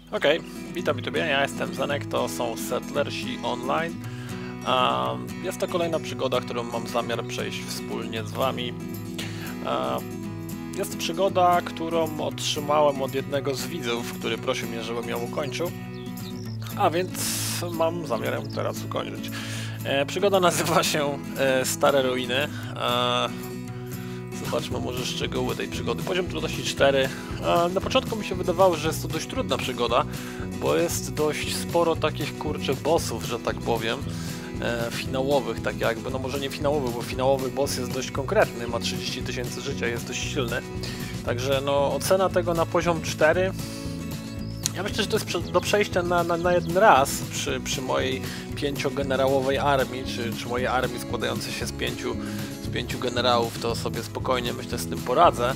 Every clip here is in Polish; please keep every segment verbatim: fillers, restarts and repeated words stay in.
Okej, okay, witam YouTube, ja jestem Zenek, to są Settlersi Online. Um, jest to kolejna przygoda, którą mam zamiar przejść wspólnie z wami. Um, jest to przygoda, którą otrzymałem od jednego z widzów, który prosił mnie, żebym ją ukończył. A więc mam zamiar ją teraz ukończyć. E, przygoda nazywa się e, Stare Ruiny. E, Zobaczmy może szczegóły tej przygody. Poziom trudności cztery. Na początku mi się wydawało, że jest to dość trudna przygoda, bo jest dość sporo takich kurczę bossów, że tak powiem, e, finałowych, tak jakby, no może nie finałowych, bo finałowy boss jest dość konkretny, ma trzydzieści tysięcy życia, jest dość silny. Także no ocena tego na poziom cztery. Ja myślę, że to jest do przejścia na, na, na jeden raz przy, przy mojej pięciogenerałowej armii, czy, czy mojej armii składającej się z pięciu pięciu generałów, to sobie spokojnie myślę z tym poradzę.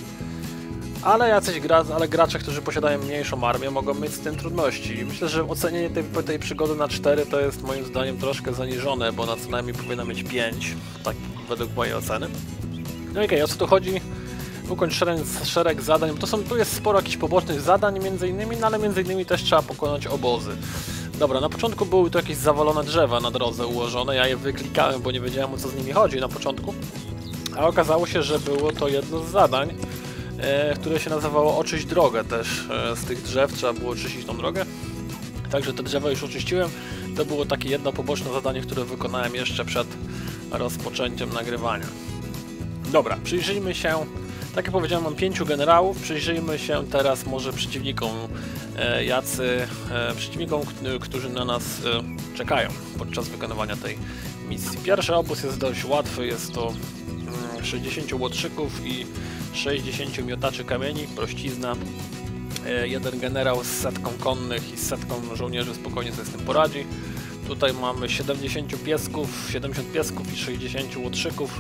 Ale jacyś gra, ale gracze, którzy posiadają mniejszą armię, mogą mieć z tym trudności. Myślę, że ocenienie tej, tej przygody na cztery to jest moim zdaniem troszkę zaniżone, bo na co najmniej powinna mieć pięć, tak według mojej oceny. No i okej, okay, o co tu chodzi? Ukończ szereg, szereg zadań, to są, tu jest sporo jakichś pobocznych zadań między innymi, no ale między innymi też trzeba pokonać obozy. Dobra, na początku były tu jakieś zawalone drzewa na drodze ułożone, ja je wyklikałem, bo nie wiedziałem, o co z nimi chodzi na początku. A okazało się, że było to jedno z zadań, e, które się nazywało Oczyść drogę też. E, z tych drzew trzeba było oczyścić tą drogę. Także te drzewa już oczyściłem. To było takie jedno poboczne zadanie, które wykonałem jeszcze przed rozpoczęciem nagrywania. Dobra, przyjrzyjmy się. Tak jak powiedziałem, mam pięciu generałów. Przyjrzyjmy się teraz może przeciwnikom, e, jacy e, przeciwnikom, którzy na nas e, czekają podczas wykonywania tej misji. Pierwszy obóz jest dość łatwy, jest to mm, sześćdziesięciu łotrzyków i sześćdziesięciu miotaczy kamieni, prościzna. E, jeden generał z setką konnych i z setką żołnierzy spokojnie sobie z tym poradzi. Tutaj mamy siedemdziesięciu piesków, siedemdziesiąt piesków i sześćdziesięciu łotrzyków.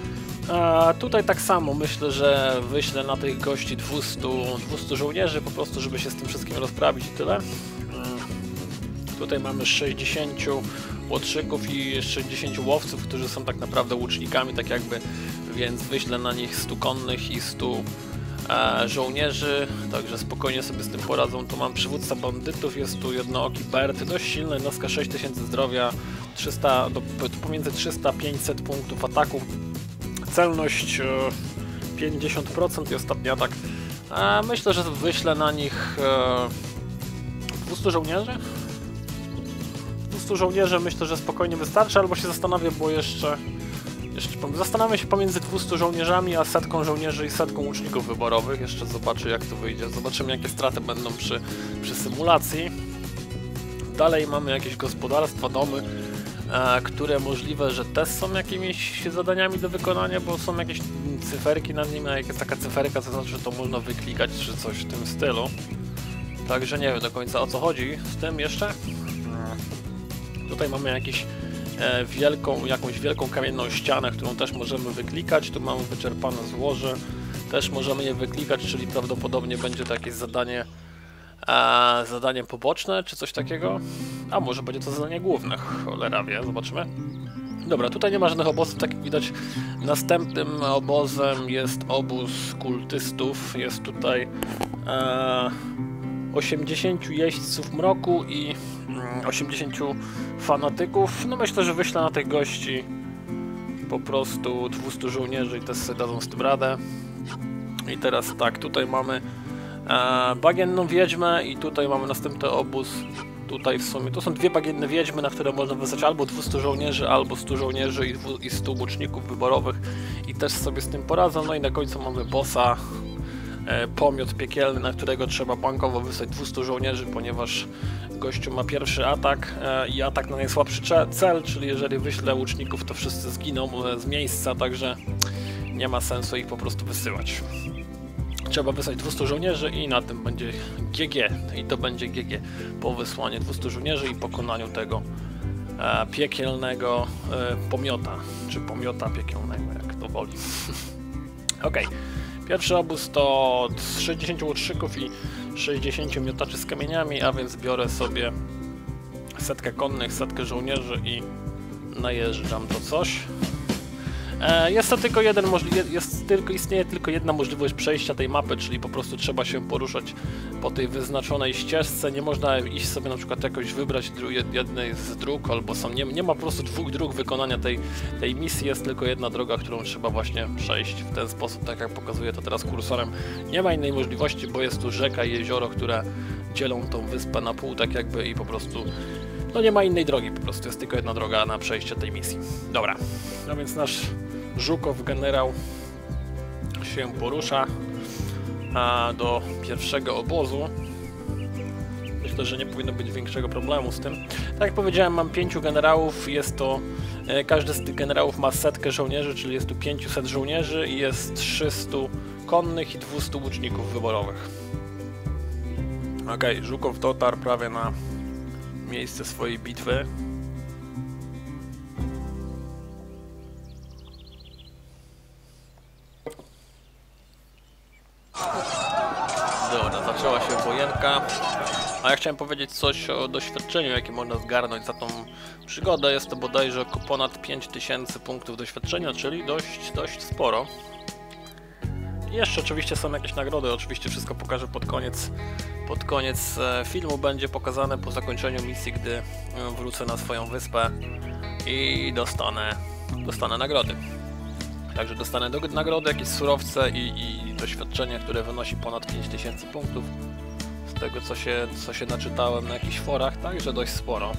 A tutaj tak samo myślę, że wyślę na tych gości dwieście żołnierzy po prostu, żeby się z tym wszystkim rozprawić i tyle. Tutaj mamy sześćdziesięciu łotrzyków i sześćdziesięciu łowców, którzy są tak naprawdę łucznikami, tak jakby, więc wyślę na nich stu konnych i stu e, żołnierzy, także spokojnie sobie z tym poradzą. Tu mam przywódca bandytów, jest tu jednooki Bert, dość silny, jednostka sześć tysięcy zdrowia, trzysta, do, pomiędzy trzysta a pięćset punktów ataku. Celność pięćdziesiąt procent i ostatni atak. E, myślę, że wyślę na nich e, dwieście żołnierzy. dwieście żołnierzy myślę, że spokojnie wystarczy, albo się zastanawiam, bo jeszcze, jeszcze zastanawiam się pomiędzy dwieście żołnierzami a setką żołnierzy i setką łuczników wyborowych. Jeszcze zobaczę, jak to wyjdzie. Zobaczymy, jakie straty będą przy, przy symulacji. Dalej mamy jakieś gospodarstwa, domy, E, które możliwe, że też są jakimiś zadaniami do wykonania, bo są jakieś cyferki nad nimi, a jak jest taka cyferka, to znaczy, że to można wyklikać, czy coś w tym stylu. Także nie wiem do końca, o co chodzi z tym jeszcze. E, tutaj mamy jakiś, e, wielką, jakąś wielką kamienną ścianę, którą też możemy wyklikać. Tu mamy wyczerpane złoże, też możemy je wyklikać, czyli prawdopodobnie będzie to jakieś zadanie A zadanie poboczne, czy coś takiego? A może będzie to zadanie główne, cholera wie, zobaczymy. Dobra, tutaj nie ma żadnych obozów, tak jak widać. Następnym obozem jest obóz kultystów. Jest tutaj e, osiemdziesięciu jeźdźców mroku i mm, osiemdziesięciu fanatyków. No myślę, że wyślę na tych gości po prostu dwieście żołnierzy i też sobie dadzą z tym radę. I teraz tak, tutaj mamy E, bagienną wiedźmę i tutaj mamy następny obóz. Tutaj w sumie to są dwie bagienne wiedźmy, na które można wysłać albo dwieście żołnierzy, albo stu żołnierzy i, i stu łuczników wyborowych i też sobie z tym poradzą. No i na końcu mamy bossa, e, pomiot piekielny, na którego trzeba bankowo wysłać dwieście żołnierzy, ponieważ gościu ma pierwszy atak e, i atak na najsłabszy cel, czyli jeżeli wyślę łuczników, to wszyscy zginą e, z miejsca, także nie ma sensu ich po prostu wysyłać. Trzeba wysłać dwieście żołnierzy i na tym będzie G G. I to będzie G G po wysłaniu dwieście żołnierzy i pokonaniu tego e, piekielnego e, pomiota. Czy pomiota piekielnego, jak to woli. Ok. Pierwszy obóz to sześćdziesięciu łotrzyków i sześćdziesięciu miotaczy z kamieniami, a więc biorę sobie setkę konnych, setkę żołnierzy i najeżdżam to coś. E, jest to tylko jeden możli- jest tylko, istnieje tylko jedna możliwość przejścia tej mapy, czyli po prostu trzeba się poruszać po tej wyznaczonej ścieżce. Nie można iść sobie na przykład jakoś wybrać jednej z dróg, albo są, nie, nie ma po prostu dwóch dróg wykonania tej, tej misji, jest tylko jedna droga, którą trzeba właśnie przejść w ten sposób, tak jak pokazuję to teraz kursorem. Nie ma innej możliwości, bo jest tu rzeka i jezioro, które dzielą tą wyspę na pół, tak jakby, i po prostu no nie ma innej drogi, po prostu jest tylko jedna droga na przejście tej misji. Dobra, no więc nasz Żukow generał się porusza a, do pierwszego obozu. Myślę, że nie powinno być większego problemu z tym. Tak jak powiedziałem, mam pięciu generałów, jest to, e, każdy z tych generałów ma setkę żołnierzy, czyli jest tu pięćset żołnierzy i jest trzystu konnych i dwieście łuczników wyborowych. Okej, okay, Żukow dotarł prawie na miejsce swojej bitwy. Dobra, zaczęła się wojenka. A ja chciałem powiedzieć coś o doświadczeniu, jakie można zgarnąć za tą przygodę. Jest to bodajże ponad pięć tysięcy punktów doświadczenia, czyli dość, dość sporo. I jeszcze oczywiście są jakieś nagrody, oczywiście wszystko pokażę pod koniec. Pod koniec filmu będzie pokazane po zakończeniu misji, gdy wrócę na swoją wyspę i dostanę, dostanę nagrody. Także dostanę do, nagrody, jakieś surowce i, i doświadczenie, które wynosi ponad pięć tysięcy punktów. Z tego co się, co się naczytałem na jakichś forach, także dość sporo.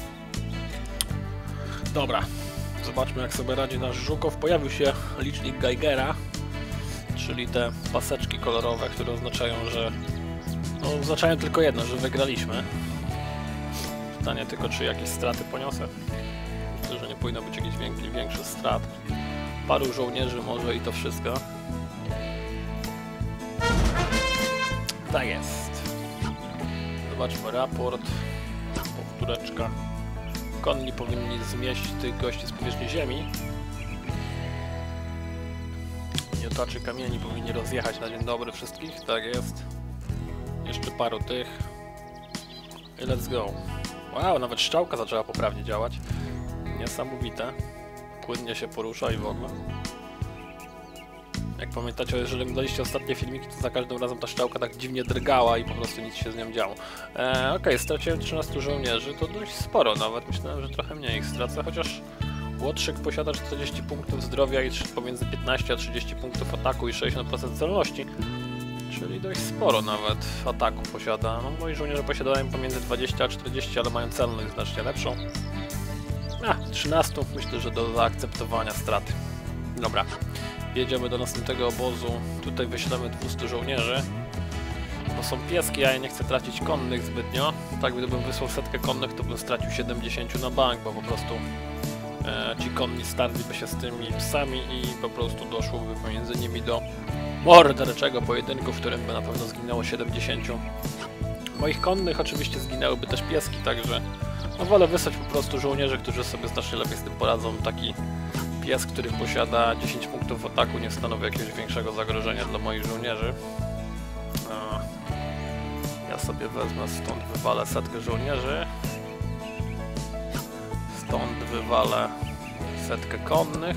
Dobra, zobaczmy jak sobie radzi nasz Żukow. Pojawił się licznik Geigera, czyli te paseczki kolorowe, które oznaczają, że no, oznaczają tylko jedno, że wygraliśmy. Pytanie tylko, czy jakieś straty poniosę. Myślę, że nie powinno być jakichś większych, większych strat. Paru żołnierzy może i to wszystko. Tak jest. Zobaczmy raport. Powtóreczka. Konni powinni zmieść tych gości z powierzchni ziemi. Miotaczy kamieni powinni rozjechać na dzień dobry wszystkich. Tak jest. Jeszcze paru tych. I let's go. Wow, nawet strzałka zaczęła poprawnie działać. Niesamowite. Płynnie się porusza i w ogóle. Jak pamiętacie, jeżeli oglądaliście ostatnie filmiki, to za każdym razem ta strzałka tak dziwnie drgała i po prostu nic się z nią działo. Eee, Okej, okay, straciłem trzynastu żołnierzy, to dość sporo nawet. Myślałem, że trochę mniej ich stracę, chociaż Łotrzyk posiada czterdzieści punktów zdrowia i pomiędzy piętnaście a trzydzieści punktów ataku i sześćdziesiąt procent celności. Czyli dość sporo nawet ataku posiada. No, moi żołnierze posiadają pomiędzy dwadzieścia a czterdzieści, ale mają celność znacznie lepszą. A, trzynaście, myślę, że do zaakceptowania straty. Dobra, jedziemy do następnego obozu. Tutaj wyślemy dwieście żołnierzy. To są pieski, a ja nie chcę tracić konnych zbytnio. Tak, gdybym wysłał setkę konnych, to bym stracił siedemdziesiąt na bank, bo po prostu e, ci konni starliby się z tymi psami i po prostu doszłoby pomiędzy nimi do morderczego pojedynku, w którym by na pewno zginęło siedemdziesiąt. Moich konnych oczywiście zginęłyby też pieski, także no wolę wysłać po prostu żołnierzy, którzy sobie znacznie lepiej z tym poradzą. Taki pies, który posiada dziesięć punktów ataku, nie stanowi jakiegoś większego zagrożenia dla moich żołnierzy. A ja sobie wezmę, stąd wywalę setkę żołnierzy. Stąd wywalę setkę konnych.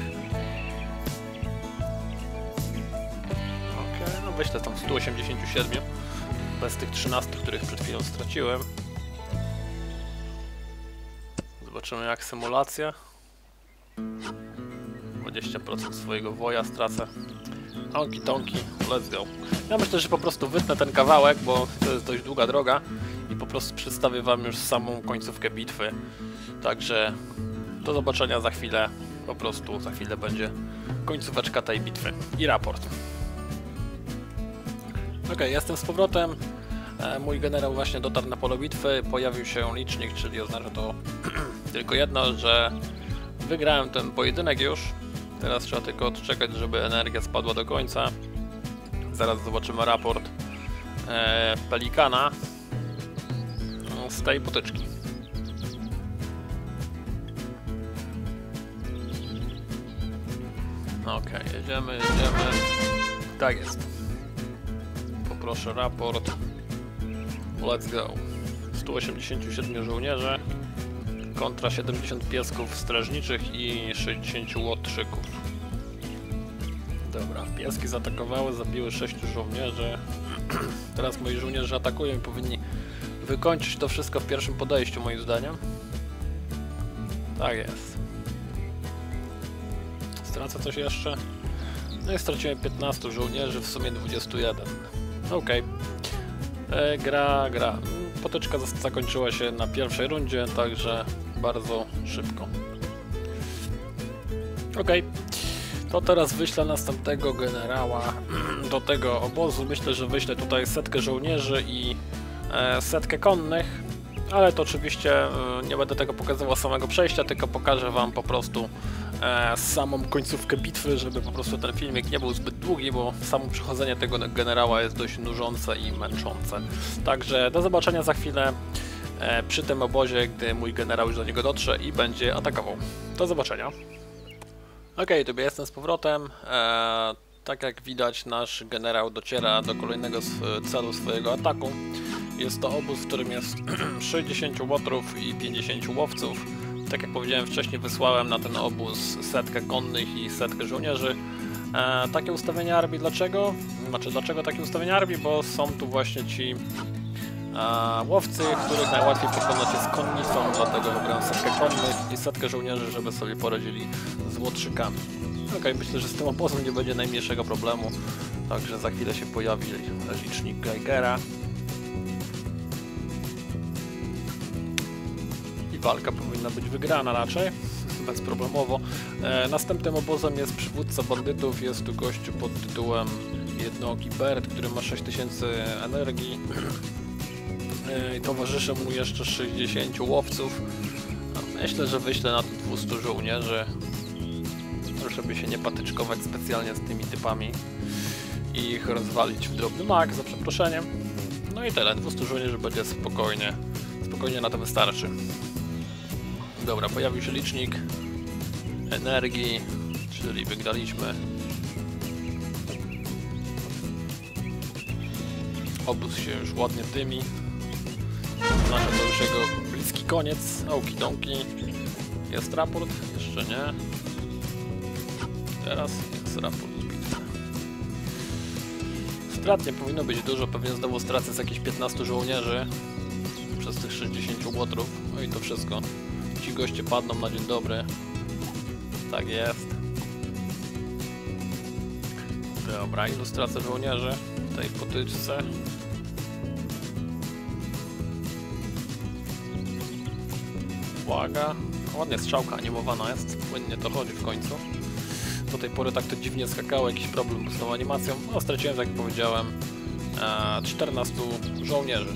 Ok, no wyślę tam sto osiemdziesiąt siedem. Bez tych trzynastu, których przed chwilą straciłem. Zobaczymy jak symulacja. dwadzieścia procent swojego woja stracę. Onki tonki, let's go. Ja myślę, że po prostu wytnę ten kawałek, bo to jest dość długa droga i po prostu przedstawię wam już samą końcówkę bitwy. Także do zobaczenia za chwilę. Po prostu za chwilę będzie końcóweczka tej bitwy i raport. Ok, jestem z powrotem. Mój generał właśnie dotarł na pole bitwy, pojawił się licznik, czyli oznacza to tylko jedno, że wygrałem ten pojedynek już. Teraz trzeba tylko odczekać, żeby energia spadła do końca. Zaraz zobaczymy raport e, Pelikana z tej potyczki. Ok, jedziemy, jedziemy. Tak jest. Poproszę raport. Let's go. sto osiemdziesiąt siedem żołnierzy kontra siedemdziesiąt piesków strażniczych i sześćdziesiąt łotrzyków. Dobra, pieski zaatakowały, zabiły sześciu żołnierzy. Teraz moi żołnierze atakują i powinni wykończyć to wszystko w pierwszym podejściu, moim zdaniem. Tak jest. Stracę coś jeszcze? No i straciłem piętnastu żołnierzy, w sumie dwudziestu jeden. Okej. Okay. Gra, gra. Potyczka zakończyła się na pierwszej rundzie, także bardzo szybko. Okej. Okay. To teraz wyślę następnego generała do tego obozu. Myślę, że wyślę tutaj setkę żołnierzy i e, setkę konnych, ale to oczywiście e, nie będę tego pokazywał samego przejścia, tylko pokażę wam po prostu e, samą końcówkę bitwy, żeby po prostu ten filmik nie był zbyt długi, bo samo przechodzenie tego generała jest dość nużące i męczące. Także do zobaczenia za chwilę e, przy tym obozie, gdy mój generał już do niego dotrze i będzie atakował. Do zobaczenia. Ok, tu jestem z powrotem. Eee, tak jak widać, nasz generał dociera do kolejnego celu swojego ataku. Jest to obóz, w którym jest sześćdziesięciu łotrów i pięćdziesięciu łowców. Tak jak powiedziałem wcześniej, wysłałem na ten obóz setkę konnych i setkę żołnierzy. Eee, takie ustawienia armii dlaczego? Znaczy dlaczego takie ustawienia armii? Bo są tu właśnie ci A łowcy, których najłatwiej pokonać jest konnicą, dlatego wybrałem setkę konnych i setkę żołnierzy, żeby sobie poradzili z łotrzykami. Ok, myślę, że z tym obozem nie będzie najmniejszego problemu, także za chwilę się pojawi licznik Geigera. I walka powinna być wygrana raczej, bezproblemowo. E, następnym obozem jest przywódca bandytów, jest tu gościu pod tytułem Jednooki Bert, który ma sześć tysięcy energii. I towarzyszy mu jeszcze sześćdziesięciu łowców. Myślę, że wyślę na dwieście żołnierzy, żeby się nie patyczkować specjalnie z tymi typami i ich rozwalić w drobny mak, za przeproszeniem. No i tyle, dwieście żołnierzy będzie spokojnie, spokojnie na to wystarczy. Dobra, pojawił się licznik energii, czyli wygraliśmy. Obóz się już ładnie dymi. Znaczy to już jego bliski koniec. Okidoki. Jest raport? Jeszcze nie. Teraz jest raport z bitwy. Strat nie powinno być dużo, pewnie znowu stracę z jakieś piętnastu żołnierzy przez tych sześćdziesięciu łotrów. No i to wszystko. Ci goście padną na dzień dobry. Tak jest. Dobra, ilu stracę żołnierzy w tej potyczce? Uwaga, ładnie strzałka animowana jest, płynnie to chodzi w końcu. Do tej pory tak to dziwnie skakało, jakiś problem z tą animacją. No, straciłem, jak powiedziałem, czternastu żołnierzy.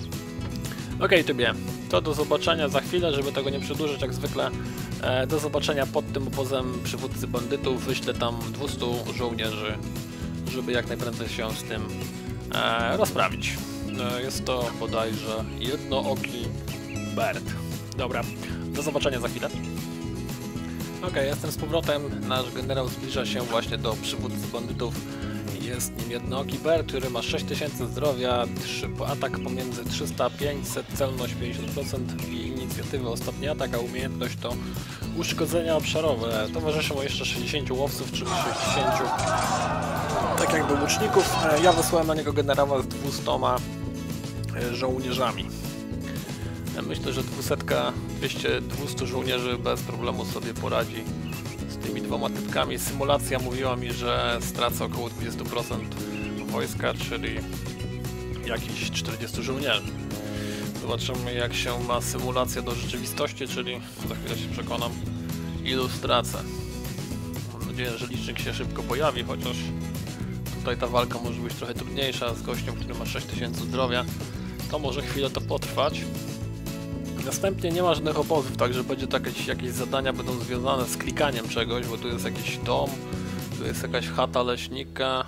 Ok, tybie, to do zobaczenia za chwilę, żeby tego nie przedłużyć jak zwykle. E, do zobaczenia pod tym obozem przywódcy bandytów, wyślę tam dwieście żołnierzy, żeby jak najprędzej się z tym e, rozprawić. E, jest to bodajże Jednooki Bert. Dobra, do zobaczenia za chwilę. Ok, jestem z powrotem. Nasz generał zbliża się właśnie do przywódcy bandytów. Jest nim Jednooki Bert, który ma sześć tysięcy zdrowia, atak pomiędzy trzysta a pięćset, celność pięćdziesiąt procent i inicjatywę ostatni atak, a umiejętność to uszkodzenia obszarowe. Towarzyszy mu jeszcze sześćdziesięciu łowców, czyli sześćdziesięciu tak jakby łuczników. Ja wysłałem na niego generała z dwustoma żołnierzami. Myślę, że dwieście dwieście żołnierzy bez problemu sobie poradzi z tymi dwoma typkami. Symulacja mówiła mi, że stracę około dwadzieścia procent wojska, czyli jakieś czterdziestu żołnierzy. Zobaczymy, jak się ma symulacja do rzeczywistości, czyli za chwilę się przekonam, ilu stracę. Mam nadzieję, że licznik się szybko pojawi, chociaż tutaj ta walka może być trochę trudniejsza z gościem, który ma sześć tysięcy zdrowia. To może chwilę to potrwać. Następnie nie ma żadnych obozów, także będzie to jakieś, jakieś zadania będą związane z klikaniem czegoś, bo tu jest jakiś dom, tu jest jakaś chata leśnika.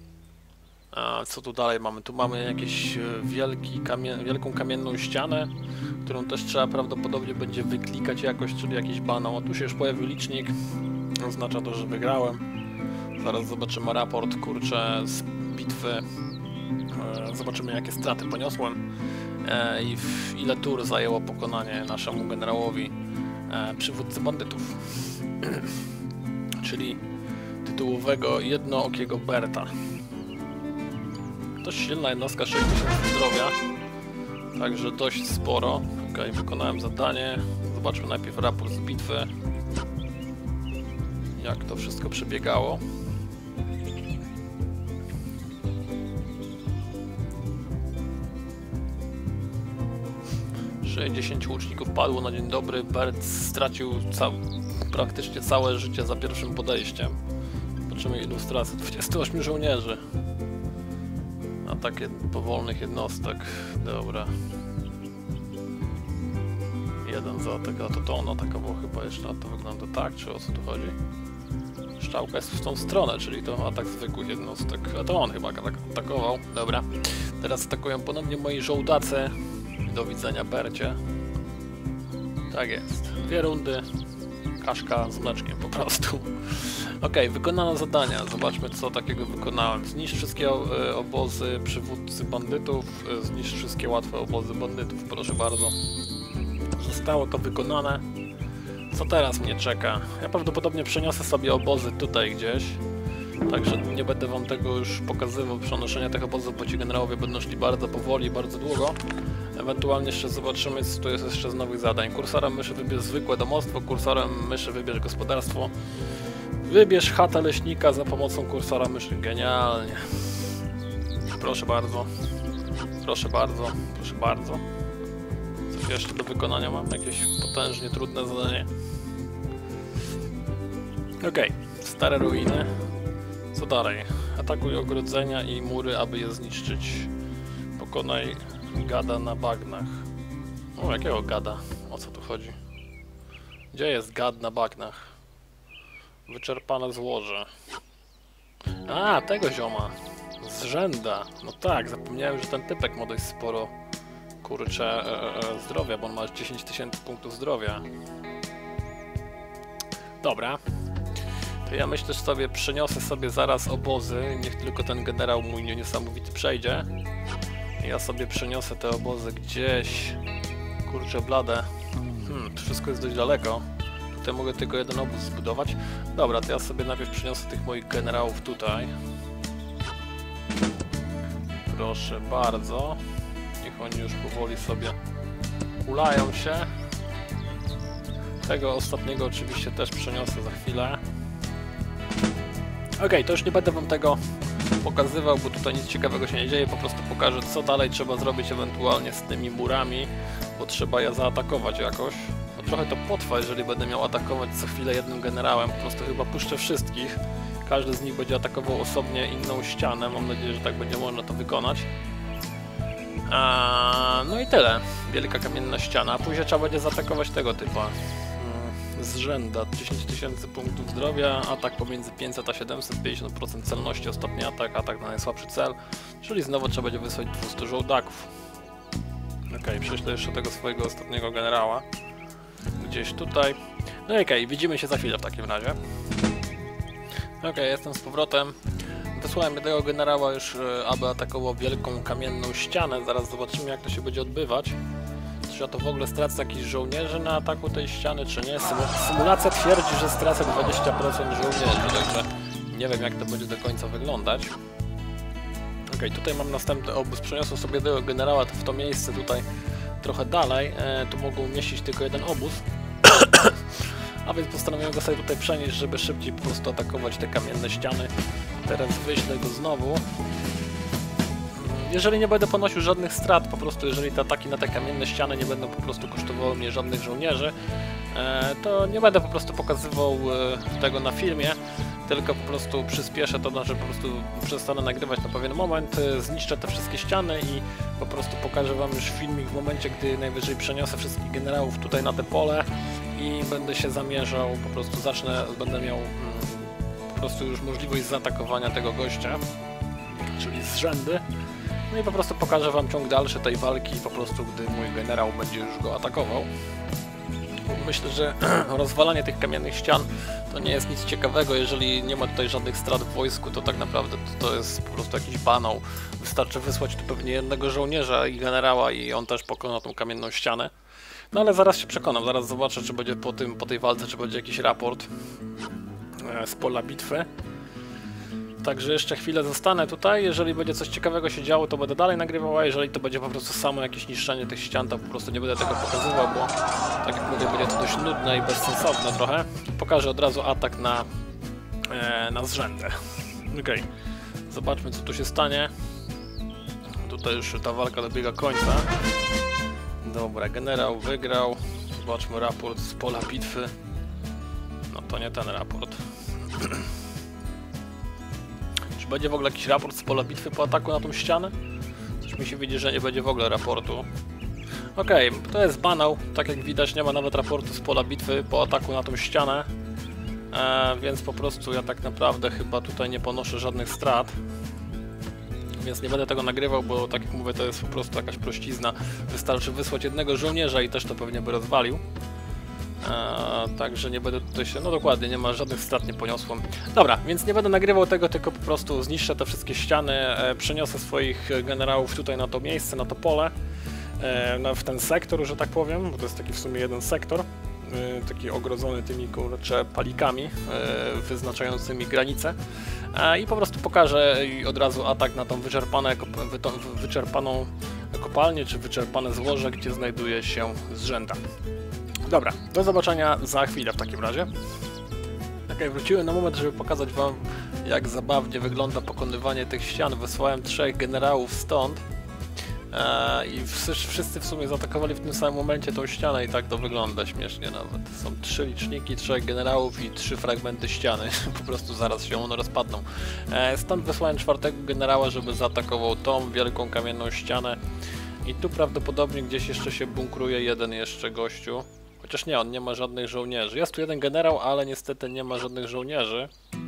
A co tu dalej mamy? Tu mamy jakieś wielki kamien wielką kamienną ścianę, którą też trzeba prawdopodobnie będzie wyklikać jakoś, czyli jakiś banał. A tu się już pojawił licznik, oznacza to, że wygrałem. Zaraz zobaczymy raport, kurczę, z bitwy. Zobaczymy, jakie straty poniosłem i ile tur zajęło pokonanie naszemu generałowi przywódcy bandytów. Czyli tytułowego jednookiego Berta. Dość silna jednostka, sześć tysięcy zdrowia, także dość sporo. Ok, wykonałem zadanie. Zobaczmy najpierw raport z bitwy, jak to wszystko przebiegało. sześćdziesięciu łuczników padło na dzień dobry. Bert stracił ca praktycznie całe życie za pierwszym podejściem. Zobaczymy ilustrację. dwudziestu ośmiu żołnierzy. Atak powolnych jednostek. Dobra. Jeden zaatakował, to to on atakował chyba jeszcze, a to wygląda tak, czy o co tu chodzi? Szczałka jest w tą stronę, czyli to atak zwykłych jednostek, a to on chyba atakował. Dobra. Teraz atakują ponownie moi żołdacy. Do widzenia, Bercie. Tak jest. Dwie rundy. Kaszka z mleczkiem po prostu. Ok, wykonano zadania. Zobaczmy, co takiego wykonałem. Zniszcz wszystkie e, obozy przywódcy bandytów. E, zniszcz wszystkie łatwe obozy bandytów. Proszę bardzo. Zostało to wykonane. Co teraz mnie czeka? Ja prawdopodobnie przeniosę sobie obozy tutaj gdzieś. Także nie będę wam tego już pokazywał. Przenoszenia tych obozów, bo ci generałowie będą szli bardzo powoli, bardzo długo. Ewentualnie jeszcze zobaczymy, co tu jest jeszcze z nowych zadań. Kursorem myszy wybierz zwykłe domostwo, kursorem myszy wybierz gospodarstwo. Wybierz chatę leśnika za pomocą kursora myszy. Genialnie. Proszę bardzo. Proszę bardzo. Proszę bardzo. Coś jeszcze do wykonania mam? Jakieś potężnie trudne zadanie. Okej. Stare ruiny. Co dalej? Atakuj ogrodzenia i mury, aby je zniszczyć. Pokonaj gada na bagnach. O, jakiego gada? O co tu chodzi? Gdzie jest gad na bagnach? Wyczerpane złoże. A, tego zioma. Zrzęda. No tak, zapomniałem, że ten typek ma dość sporo kurczę e, e, zdrowia, bo on ma dziesięć tysięcy punktów zdrowia. Dobra. To ja myślę, że sobie przeniosę sobie zaraz obozy. Niech tylko ten generał mój niesamowity przejdzie. Ja sobie przeniosę te obozy gdzieś. Kurczę blade. Hmm, to wszystko jest dość daleko. Tutaj mogę tylko jeden obóz zbudować. Dobra, to ja sobie najpierw przeniosę tych moich generałów tutaj. Proszę bardzo. Niech oni już powoli sobie ulają się. Tego ostatniego oczywiście też przeniosę za chwilę. Ok, to już nie będę wam tego pokazywał, bo tutaj nic ciekawego się nie dzieje, po prostu pokażę, co dalej trzeba zrobić ewentualnie z tymi murami, bo trzeba je zaatakować jakoś. No trochę to potrwa, jeżeli będę miał atakować co chwilę jednym generałem, po prostu chyba puszczę wszystkich. Każdy z nich będzie atakował osobnie inną ścianę, mam nadzieję, że tak będzie można to wykonać. A, no i tyle. Wielka kamienna ściana, a później trzeba będzie zaatakować tego typa. Zrzęda, dziesięć tysięcy punktów zdrowia, atak pomiędzy pięćset a siedemset, pięćdziesiąt procent celności, ostatni atak, atak na najsłabszy cel, czyli znowu trzeba będzie wysłać dwieście żołdaków. Ok, prześlę jeszcze tego swojego ostatniego generała gdzieś tutaj. No i okej, widzimy się za chwilę w takim razie. Ok, jestem z powrotem. Wysłałem jednego generała już, aby atakował wielką kamienną ścianę, zaraz zobaczymy, jak to się będzie odbywać. Czy ja to w ogóle stracę jakichś żołnierzy na ataku tej ściany, czy nie? Symulacja twierdzi, że stracę dwadzieścia procent żołnierzy, także nie wiem, jak to będzie do końca wyglądać. Ok, tutaj mam następny obóz. Przeniosłem sobie tego generała w to miejsce tutaj trochę dalej. E, tu mogą umieścić tylko jeden obóz. A więc postanowiłem go sobie tutaj przenieść, żeby szybciej po prostu atakować te kamienne ściany. Teraz wyślę go znowu. Jeżeli nie będę ponosił żadnych strat, po prostu jeżeli te ataki na te kamienne ściany nie będą po prostu kosztowały mnie żadnych żołnierzy, to nie będę po prostu pokazywał tego na filmie, tylko po prostu przyspieszę to, znaczy po prostu przestanę nagrywać na pewien moment, zniszczę te wszystkie ściany i po prostu pokażę wam już filmik w momencie, gdy najwyżej przeniosę wszystkich generałów tutaj na te pole i będę się zamierzał, po prostu zacznę, będę miał po prostu już możliwość zaatakowania tego gościa, czyli zrzędy. No i po prostu pokażę wam ciąg dalszy tej walki, po prostu gdy mój generał będzie już go atakował. Myślę, że rozwalanie tych kamiennych ścian to nie jest nic ciekawego, jeżeli nie ma tutaj żadnych strat w wojsku, to tak naprawdę to, to jest po prostu jakiś banał. Wystarczy wysłać tu pewnie jednego żołnierza i generała i on też pokona tą kamienną ścianę. No ale zaraz się przekonam, zaraz zobaczę, czy będzie po, tym, po tej walce, czy będzie jakiś raport z pola bitwy. Także jeszcze chwilę zostanę tutaj. Jeżeli będzie coś ciekawego się działo, to będę dalej nagrywał, a jeżeli to będzie po prostu samo jakieś niszczenie tych ścian, to po prostu nie będę tego pokazywał, bo tak jak mówię, będzie to dość nudne i bezsensowne trochę. Pokażę od razu atak na, e, na zrzędę. Okej, okay. Zobaczmy, co tu się stanie. Tutaj już ta walka dobiega końca. Dobra, generał wygrał. Zobaczmy raport z pola bitwy. No to nie ten raport. Czy będzie w ogóle jakiś raport z pola bitwy po ataku na tą ścianę? Coś mi się widzi, że nie będzie w ogóle raportu. Okej, okay, to jest banał. Tak jak widać, nie ma nawet raportu z pola bitwy po ataku na tą ścianę. E, więc po prostu ja tak naprawdę chyba tutaj nie ponoszę żadnych strat. Więc nie będę tego nagrywał, bo tak jak mówię, to jest po prostu jakaś prościzna. Wystarczy wysłać jednego żołnierza i też to pewnie by rozwalił. Eee, także nie będę tutaj się... No dokładnie, nie ma żadnych strat, nie poniosłem. Dobra, więc nie będę nagrywał tego, tylko po prostu zniszczę te wszystkie ściany, e, przeniosę swoich generałów tutaj na to miejsce, na to pole, e, no, w ten sektor, że tak powiem, bo to jest taki w sumie jeden sektor, e, taki ogrodzony tymi kurcze palikami e, wyznaczającymi granice. E, I po prostu pokażę od razu atak na tą wyczerpane, wyczerpaną kopalnię, czy wyczerpane złoże, gdzie znajduje się zrzęda. Dobra, do zobaczenia za chwilę w takim razie. Ok, wróciłem na moment, żeby pokazać wam, jak zabawnie wygląda pokonywanie tych ścian. Wysłałem trzech generałów stąd eee, i wszyscy w sumie zaatakowali w tym samym momencie tą ścianę i tak to wygląda śmiesznie nawet. Są trzy liczniki, trzech generałów i trzy fragmenty ściany. Po prostu zaraz się one rozpadną. Eee, stąd wysłałem czwartego generała, żeby zaatakował tą wielką kamienną ścianę. I tu prawdopodobnie gdzieś jeszcze się bunkruje jeden jeszcze gościu. Chociaż nie, on nie ma żadnych żołnierzy. Jest tu jeden generał, ale niestety nie ma żadnych żołnierzy.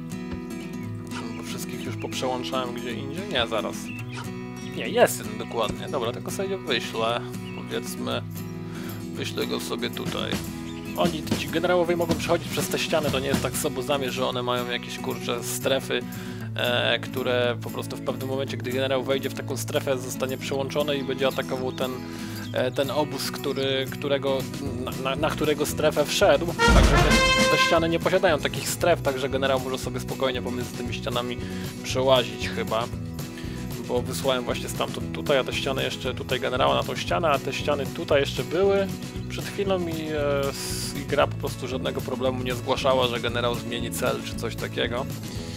Bo wszystkich już poprzełączałem gdzie indziej. Nie, zaraz. Nie, jest jeden dokładnie. Dobra, tylko sobie wyślę. Powiedzmy, wyślę go sobie tutaj. Oni, ci generałowie mogą przechodzić przez te ściany, to nie jest tak z obozami, że one mają jakieś kurcze strefy, e, które po prostu w pewnym momencie, gdy generał wejdzie w taką strefę, zostanie przełączony i będzie atakował ten ten obóz, który, którego, na, na którego strefę wszedł, także te, te ściany nie posiadają takich stref, także generał może sobie spokojnie pomiędzy tymi ścianami przełazić chyba, bo wysłałem właśnie stamtąd tutaj, a te ściany jeszcze tutaj generała na tą ścianę, a te ściany tutaj jeszcze były przed chwilą i, e, i gra po prostu żadnego problemu nie zgłaszała, że generał zmieni cel czy coś takiego.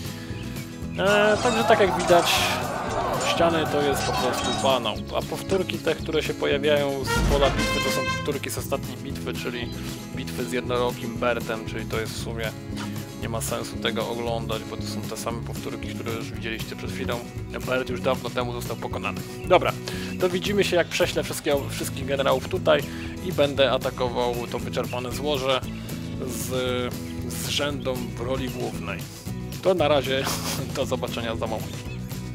E, także tak jak widać, ściany to jest po prostu banał, a powtórki te, które się pojawiają z pola bitwy, to są powtórki z ostatniej bitwy, czyli bitwy z jednorokim Bertem, czyli to jest w sumie, nie ma sensu tego oglądać, bo to są te same powtórki, które już widzieliście przed chwilą. Bert już dawno temu został pokonany. Dobra, to widzimy się, jak prześlę wszystkich generałów tutaj i będę atakował to wyczerpane złoże z, z rzędą w roli głównej. To na razie, do zobaczenia za moment.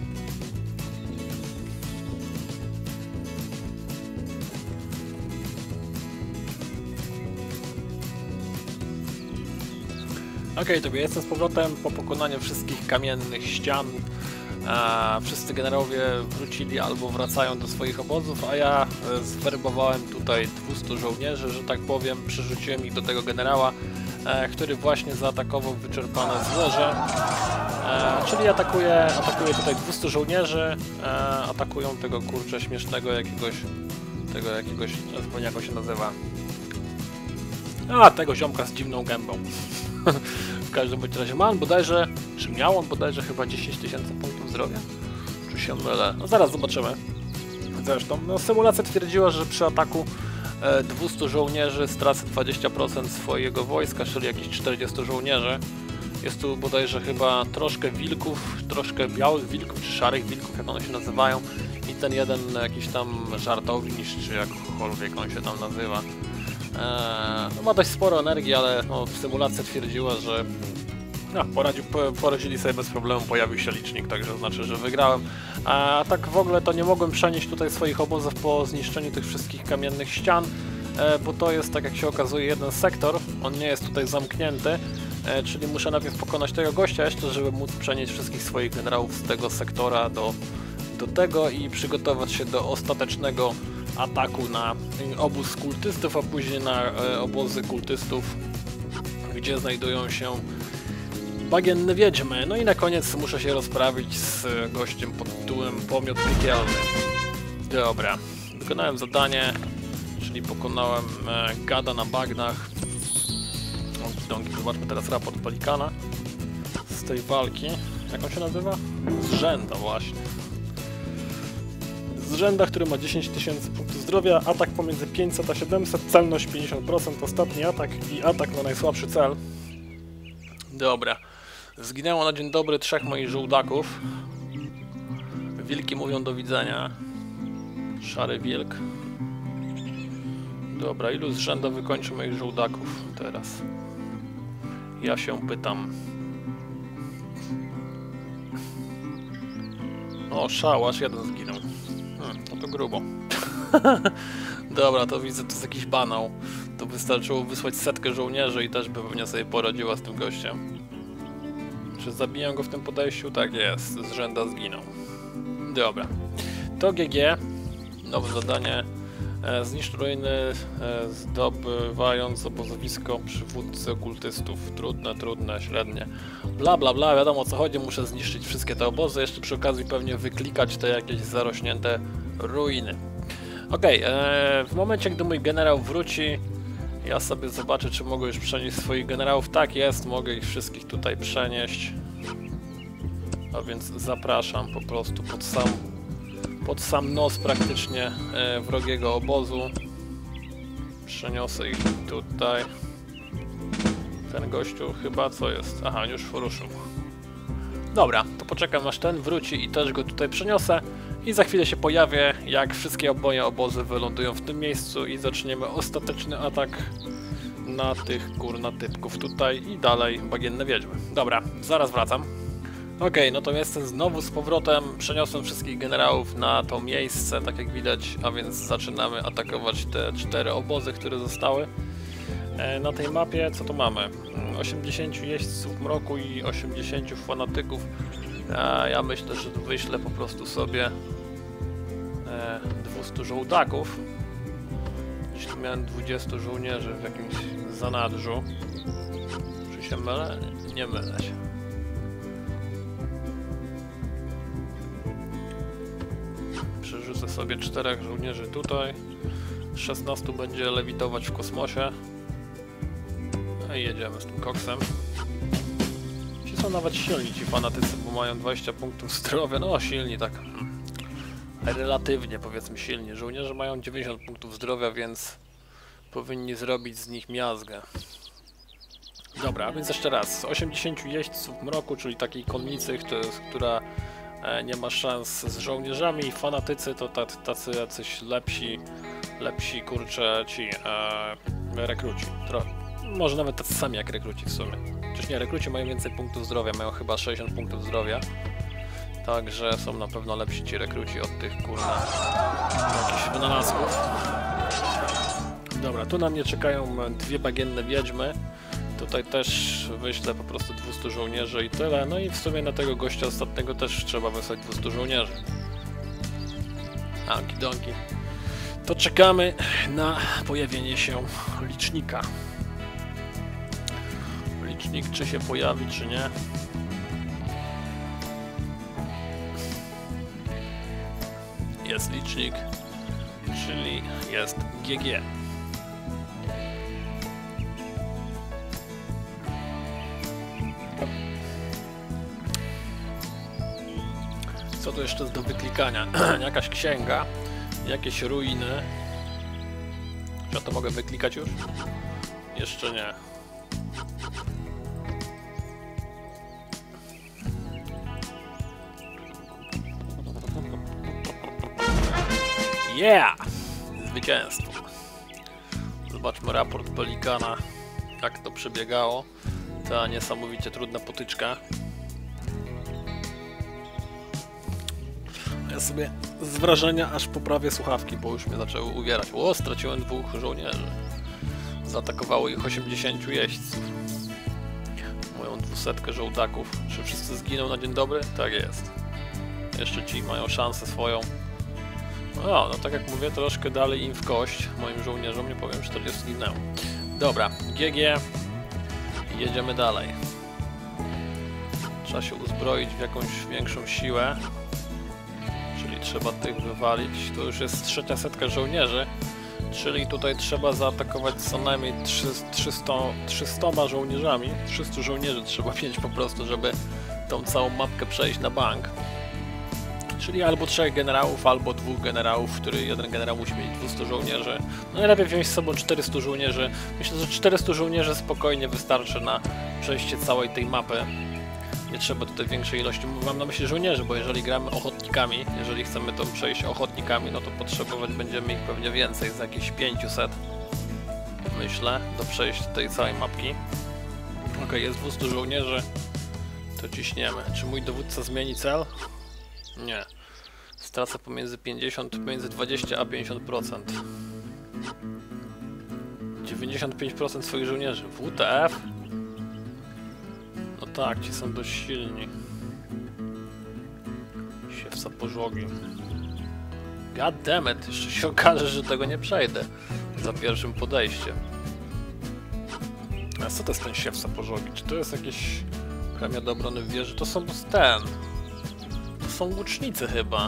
Ok, tobie jestem z powrotem po pokonaniu wszystkich kamiennych ścian. E, wszyscy generałowie wrócili albo wracają do swoich obozów, a ja zwerbowałem tutaj dwieście żołnierzy, że tak powiem, przerzuciłem ich do tego generała, e, który właśnie zaatakował wyczerpane złoże. E, czyli atakuje, atakuje tutaj dwieście żołnierzy, e, atakują tego kurczę śmiesznego jakiegoś, tego jakiegoś, nie wiem jak on się nazywa. A, tego ziomka z dziwną gębą. W każdym bądź razie mam bodajże, czy miał on bodajże chyba dziesięć tysięcy punktów zdrowia? Czy się mylę? No zaraz zobaczymy. Zresztą, no symulacja twierdziła, że przy ataku e, dwieście żołnierzy stracę dwadzieścia procent swojego wojska, czyli jakieś czterdzieści żołnierzy. Jest tu bodajże chyba troszkę wilków, troszkę białych wilków, czy szarych wilków, jak one się nazywają. I ten jeden jakiś tam żartownisz, czy jakkolwiek on się tam nazywa. Eee, no ma dość sporo energii, ale no, symulacja twierdziła, że no, poradzi, poradzili sobie bez problemu, pojawił się licznik, także znaczy, że wygrałem. A tak w ogóle to nie mogłem przenieść tutaj swoich obozów po zniszczeniu tych wszystkich kamiennych ścian, e, bo to jest, tak jak się okazuje, jeden sektor, on nie jest tutaj zamknięty, e, czyli muszę najpierw pokonać tego gościa jeszcze, żeby móc przenieść wszystkich swoich generałów z tego sektora do, do tego i przygotować się do ostatecznego ataku na obóz kultystów, a później na e, obozy kultystów, gdzie znajdują się bagienne wiedźmy. No i na koniec muszę się rozprawić z gościem pod tytułem Pomiot Piekielny. Dobra, wykonałem zadanie, czyli pokonałem e, gada na bagnach. Donki, donki, zobaczmy teraz raport Pelikana z tej walki. Jak on się nazywa? Zrzęda właśnie. Zrzęda, który ma dziesięć tysięcy punktów zdrowia, atak pomiędzy pięćset a siedemset, celność pięćdziesiąt procent, ostatni atak i atak na najsłabszy cel. Dobra. Zginęło na dzień dobry trzech moich żołdaków. Wilki mówią do widzenia. Szary wilk. Dobra, ilu zrzęda wykończy moich żołdaków teraz? Ja się pytam. O, szał, aż jeden zginął. Hmm, no to grubo. Dobra, to widzę, to jest jakiś banał. To wystarczyło wysłać setkę żołnierzy i też by pewnie sobie poradziła z tym gościem. Czy zabiję go w tym podejściu? Tak jest, zrzęda zginął. Dobra. To G G. Nowe zadanie. E, zniszcz ruiny, e, zdobywając obozowisko przywódcy okultystów. Trudne, trudne, średnie. Bla bla bla, wiadomo o co chodzi, muszę zniszczyć wszystkie te obozy, jeszcze przy okazji pewnie wyklikać te jakieś zarośnięte ruiny. Okej, okay, w momencie gdy mój generał wróci, ja sobie zobaczę, czy mogę już przenieść swoich generałów. Tak jest, mogę ich wszystkich tutaj przenieść. A więc zapraszam po prostu pod sam, pod sam nos praktycznie e, wrogiego obozu. Przeniosę ich tutaj. Ten gościu chyba co jest? Aha, już ruszył. Dobra, to poczekam aż ten wróci i też go tutaj przeniosę. I za chwilę się pojawię, jak wszystkie oboje obozy wylądują w tym miejscu i zaczniemy ostateczny atak na tych kurna typków tutaj i dalej bagienne wiedźmy. Dobra, zaraz wracam. Okej, okay, no to jestem znowu z powrotem, przeniosłem wszystkich generałów na to miejsce, tak jak widać, a więc zaczynamy atakować te cztery obozy, które zostały. E, na tej mapie co tu mamy? osiemdziesięciu jeźdźców mroku i osiemdziesięciu fanatyków. A ja myślę, że wyślę po prostu sobie e, dwieście żołdaków. Gdzieś tu miałem dwudziestu żołnierzy w jakimś zanadrzu. Czy się mylę? Nie mylę się. Przerzucę sobie czterech żołnierzy tutaj. szesnastu będzie lewitować w kosmosie. No i jedziemy z tym koksem. Ci są nawet silni, ci fanatycy, bo mają dwadzieścia punktów zdrowia. No silni tak hmm, relatywnie powiedzmy silni. Żołnierze mają dziewięćdziesiąt punktów zdrowia, więc powinni zrobić z nich miazgę. Dobra, a więc jeszcze raz. osiemdziesięciu jeźdźców mroku, czyli takiej konnicy, która e, nie ma szans z żołnierzami. Fanatycy to tacy jacyś lepsi, lepsi kurczę ci e, rekruci. Tro może nawet tacy sami jak rekruci w sumie. Przecież nie, rekruci mają więcej punktów zdrowia, mają chyba sześćdziesiąt punktów zdrowia. Także są na pewno lepsi ci rekruci od tych kurna jakichś wynalazków. Dobra, tu na mnie czekają dwie bagienne wiedźmy. Tutaj też wyślę po prostu dwieście żołnierzy i tyle. No i w sumie na tego gościa ostatniego też trzeba wysłać dwieście żołnierzy. Anki donki. To czekamy na pojawienie się licznika. Licznik czy się pojawi, czy nie. Jest licznik, czyli jest G G. Co tu jeszcze jest do wyklikania? Jakaś księga, jakieś ruiny. Czy ja to mogę wyklikać już? Jeszcze nie. Yeah! Zwycięstwo. Zobaczmy raport Pelikana, jak to przebiegało. Ta niesamowicie trudna potyczka. Ja sobie z wrażenia aż poprawię słuchawki, bo już mnie zaczęły uwierać. O, straciłem dwóch żołnierzy. Zaatakowało ich osiemdziesięciu jeźdźców. Moją dwusetkę żołdaków. Czy wszyscy zginą na dzień dobry? Tak jest. Jeszcze ci mają szansę swoją. No, no tak jak mówię, troszkę dalej im w kość. Moim żołnierzom, nie powiem, czterdziestu zginęło. Dobra, G G. Jedziemy dalej. Trzeba się uzbroić w jakąś większą siłę. Czyli trzeba tych wywalić. To już jest trzecia setka żołnierzy. Czyli tutaj trzeba zaatakować co najmniej trzysta żołnierzami. trzystu żołnierzy trzeba mieć po prostu, żeby tą całą mapkę przejść na bank. Czyli albo trzech generałów, albo dwóch generałów, który jeden generał musi mieć dwieście żołnierzy. No najlepiej wziąć z sobą czterystu żołnierzy. Myślę, że czterystu żołnierzy spokojnie wystarczy na przejście całej tej mapy. Nie trzeba tutaj większej ilości, mam na myśli żołnierzy, bo jeżeli gramy ochotnikami, jeżeli chcemy to przejść ochotnikami, no to potrzebować będziemy ich pewnie więcej, z jakieś pięćset, myślę, do przejścia tej całej mapki. Ok, jest dwieście żołnierzy, to ciśniemy. Czy mój dowódca zmieni cel? Nie. Stracę pomiędzy pięćdziesiąt, pomiędzy dwadzieścia a pięćdziesiąt procent. dziewięćdziesiąt pięć procent swoich żołnierzy. W T F? No tak, ci są dość silni. Siewca pożogi. God damn it, jeszcze się okaże, że tego nie przejdę za pierwszym podejściem. A co to jest ten siewca pożogi? Czy to jest jakieś chemia do obrony wieży? To są ten... To są łucznicy chyba.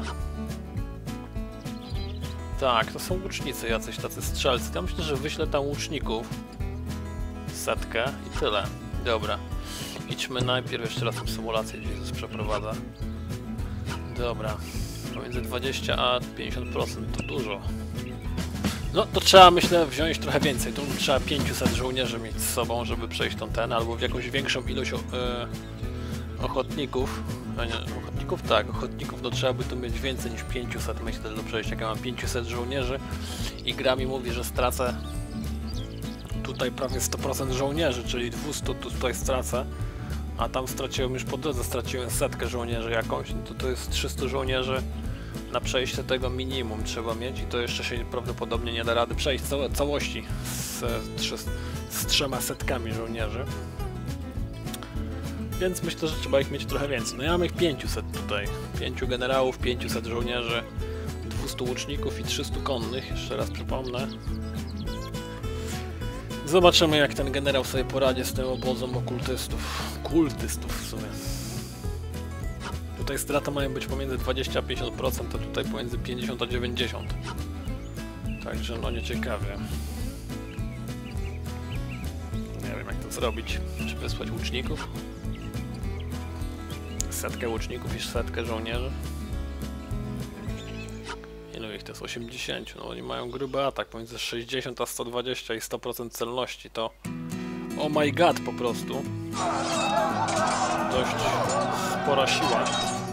Tak, to są łucznicy jacyś tacy strzelcy. Ja myślę, że wyślę tam łuczników. Setkę i tyle. Dobra. Idźmy najpierw jeszcze raz tę symulację, gdzie się przeprowadza. Dobra. Pomiędzy dwadzieścia a pięćdziesiąt procent to dużo. No to trzeba, myślę, wziąć trochę więcej. Tu trzeba pięćset żołnierzy mieć z sobą, żeby przejść tą ten, albo w jakąś większą ilość o, e, ochotników. A nie, ochotników? Tak, ochotników to trzeba by tu mieć więcej niż pięćset, myślę, do przejścia. Jak ja mam pięćset żołnierzy i gra mi mówi, że stracę tutaj prawie sto procent żołnierzy, czyli dwieście tutaj stracę, a tam straciłem już po drodze, straciłem setkę żołnierzy jakąś, no to to jest trzysta żołnierzy na przejście tego minimum trzeba mieć i to jeszcze się prawdopodobnie nie da rady przejść całe, całości z, z, z trzema setkami żołnierzy. Więc myślę, że trzeba ich mieć trochę więcej. No ja mam ich pięćset tutaj. pięciu generałów, pięćset żołnierzy, dwieście łuczników i trzysta konnych, jeszcze raz przypomnę. Zobaczymy, jak ten generał sobie poradzi z tym obozem okultystów. Kultystów w sumie. Tutaj strata mają być pomiędzy dwadzieścia a pięćdziesiąt procent, a tutaj pomiędzy pięćdziesiąt a dziewięćdziesiąt procent. Także no nieciekawie. Nie wiem, jak to zrobić. Czy wysłać łuczników? Setkę łuczników i setkę żołnierzy. Ilu ich to jest? osiemdziesiąt. No oni mają gruby atak pomiędzy sześćdziesiąt a sto dwadzieścia i sto procent celności. To... Oh my god, po prostu. Dość spora siła.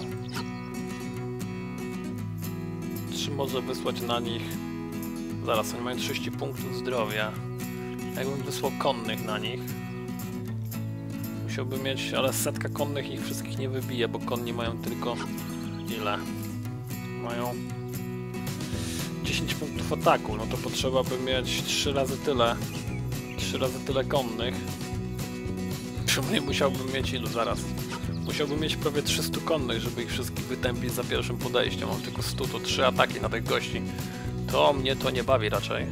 Czy może wysłać na nich... Zaraz, oni mają trzydzieści punktów zdrowia. Jakbym wysłał konnych na nich... Musiałbym mieć, ale setka konnych ich wszystkich nie wybije, bo konni mają tylko... Ile? Mają... dziesięć punktów ataku, no to potrzeba by mieć trzy razy tyle. trzy razy tyle konnych. Przynajmniej musiałbym mieć ilu zaraz? Musiałbym mieć prawie trzysta konnych, żeby ich wszystkich wytępić za pierwszym podejściem. Mam tylko sto, to trzy ataki na tych gości. To mnie to nie bawi raczej.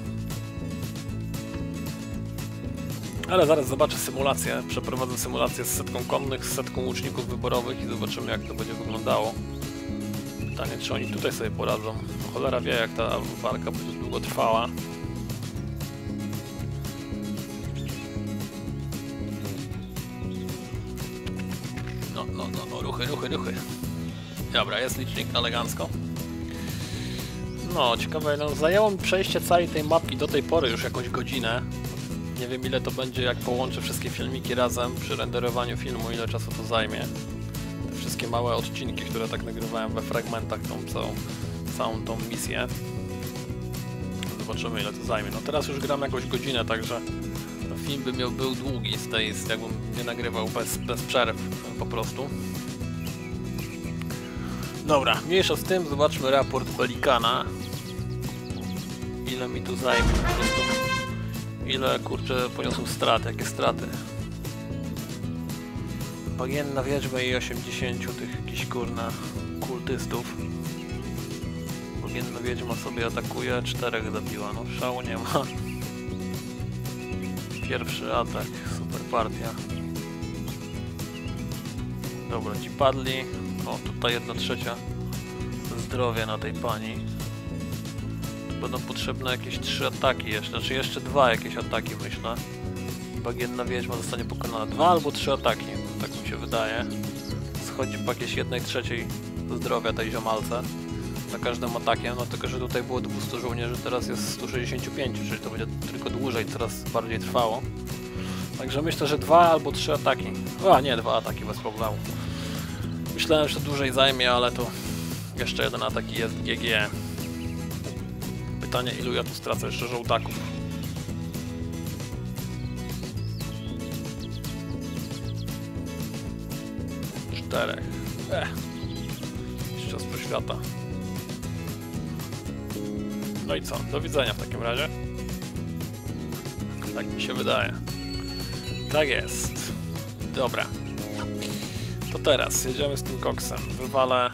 Ale zaraz zobaczę symulację. Przeprowadzę symulację z setką konnych, z setką łuczników wyborowych i zobaczymy, jak to będzie wyglądało. Pytanie, czy oni tutaj sobie poradzą. No, cholera wie, jak ta walka będzie długo trwała. No, no, no, no, ruchy, ruchy, ruchy. Dobra, jest licznik elegancko. No, ciekawe, no, zajęło mi przejście całej tej mapki do tej pory już jakąś godzinę. Nie wiem, ile to będzie, jak połączę wszystkie filmiki razem przy renderowaniu filmu, ile czasu to zajmie. Te wszystkie małe odcinki, które tak nagrywałem we fragmentach, tą całą, całą tą misję. Zobaczymy, ile to zajmie. No teraz już gram jakąś godzinę, także no, film by miał był długi z tej, z, jakbym nie nagrywał bez, bez przerw po prostu. Dobra, mniejsza z tym, zobaczmy raport Pelikana. Ile mi tu zajmie po prostu. Ile, kurczę, poniosłem strat, jakie straty. Bagienna wiedźma i osiemdziesięciu tych jakichś, kurna, kultystów. Bagienna wiedźma sobie atakuje, czterech zabiła, no szału nie ma. Pierwszy atak, super partia. Dobra, ci padli. O, tutaj jedna trzecia zdrowia na tej pani. Tu będą potrzebne jakieś trzy ataki jeszcze, czy jeszcze dwa jakieś ataki, myślę. Bagienna wiedźma zostanie pokonana. Dwa albo trzy ataki, tak mi się wydaje. Schodzi po jakieś jednej trzeciej zdrowia tej ziomalce za każdym atakiem, no tylko że tutaj było dwieście żołnierzy, teraz jest sto sześćdziesiąt pięć, czyli to będzie tylko dłużej, coraz bardziej trwało. Także myślę, że dwa albo trzy ataki. A nie, dwa ataki bez problemu. Myślałem, że dłużej zajmie, ale to jeszcze jeden atak i jest G G. Pytanie, ilu ja tu stracę jeszcze żołdaków. Czterech. Ech. Jeszcze z poświata. No i co? Do widzenia w takim razie. Tak mi się wydaje. Tak jest. Dobra. To teraz jedziemy z tym koksem. Wywalę...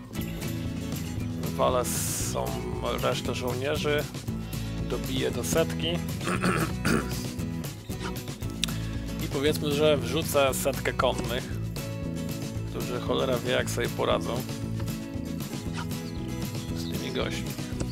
Wywalę są resztę żołnierzy. Dobiję do setki. I powiedzmy, że wrzucę setkę konnych, którzy cholera wie jak sobie poradzą z tymi gośćmi.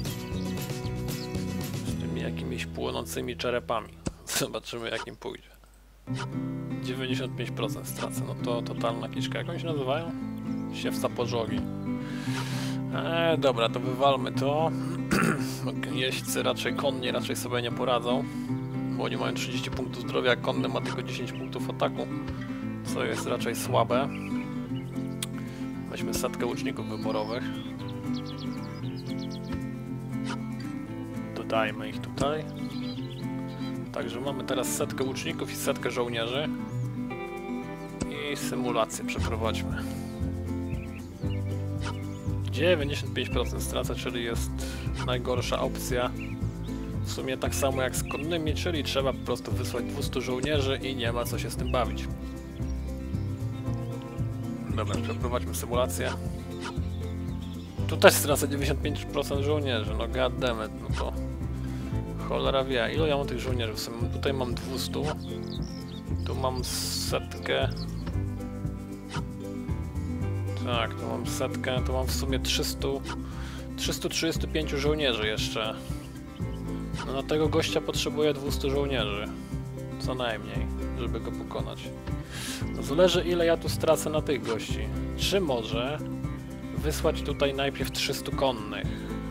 Z tymi jakimiś płonącymi czerepami. Zobaczymy jak im pójdzie. dziewięćdziesiąt pięć procent stracę, no to totalna kiszka. Jak oni się nazywają? Siewca pożogi. Eee, dobra, to wywalmy to. Jeźdźcy raczej konni raczej sobie nie poradzą, bo oni mają trzydzieści punktów zdrowia, a konny ma tylko dziesięć punktów ataku, co jest raczej słabe. Weźmy setkę łuczników wyborowych. Dodajmy ich tutaj. Także mamy teraz setkę łuczników i setkę żołnierzy. I symulację przeprowadźmy. dziewięćdziesiąt pięć procent stracę, czyli jest najgorsza opcja. W sumie tak samo jak z konnymi, czyli trzeba po prostu wysłać dwieście żołnierzy i nie ma co się z tym bawić. Dobra, przeprowadźmy symulację. Tu też stracę dziewięćdziesiąt pięć procent żołnierzy, no goddammit, no to cholera wie. Ile ja mam tych żołnierzy? W sumie tutaj mam dwieście, tu mam setkę. Tak, tu mam setkę, tu mam w sumie trzysta, trzysta trzydzieści pięć żołnierzy jeszcze. No na tego gościa potrzebuję dwieście żołnierzy. Co najmniej, żeby go pokonać. No zależy ile ja tu stracę na tych gości. Czy może wysłać tutaj najpierw trzysta konnych?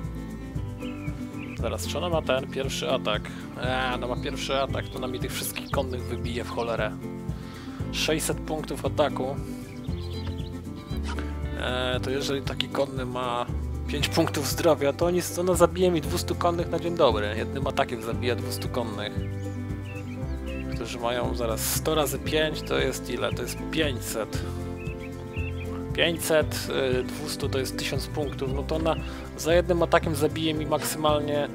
Zaraz, czy ona ma ten pierwszy atak? Eee, ona ma pierwszy atak, to nam i tych wszystkich konnych wybije w cholerę. sześćset punktów ataku. Eee, to jeżeli taki konny ma pięć punktów zdrowia, to oni, ona zabije mi dwieście konnych na dzień dobry. Jednym atakiem zabija dwieście konnych. Którzy mają zaraz sto razy pięć, to jest ile? To jest pięćset. pięćset, dwieście to jest tysiąc punktów, no to ona za jednym atakiem zabije mi maksymalnie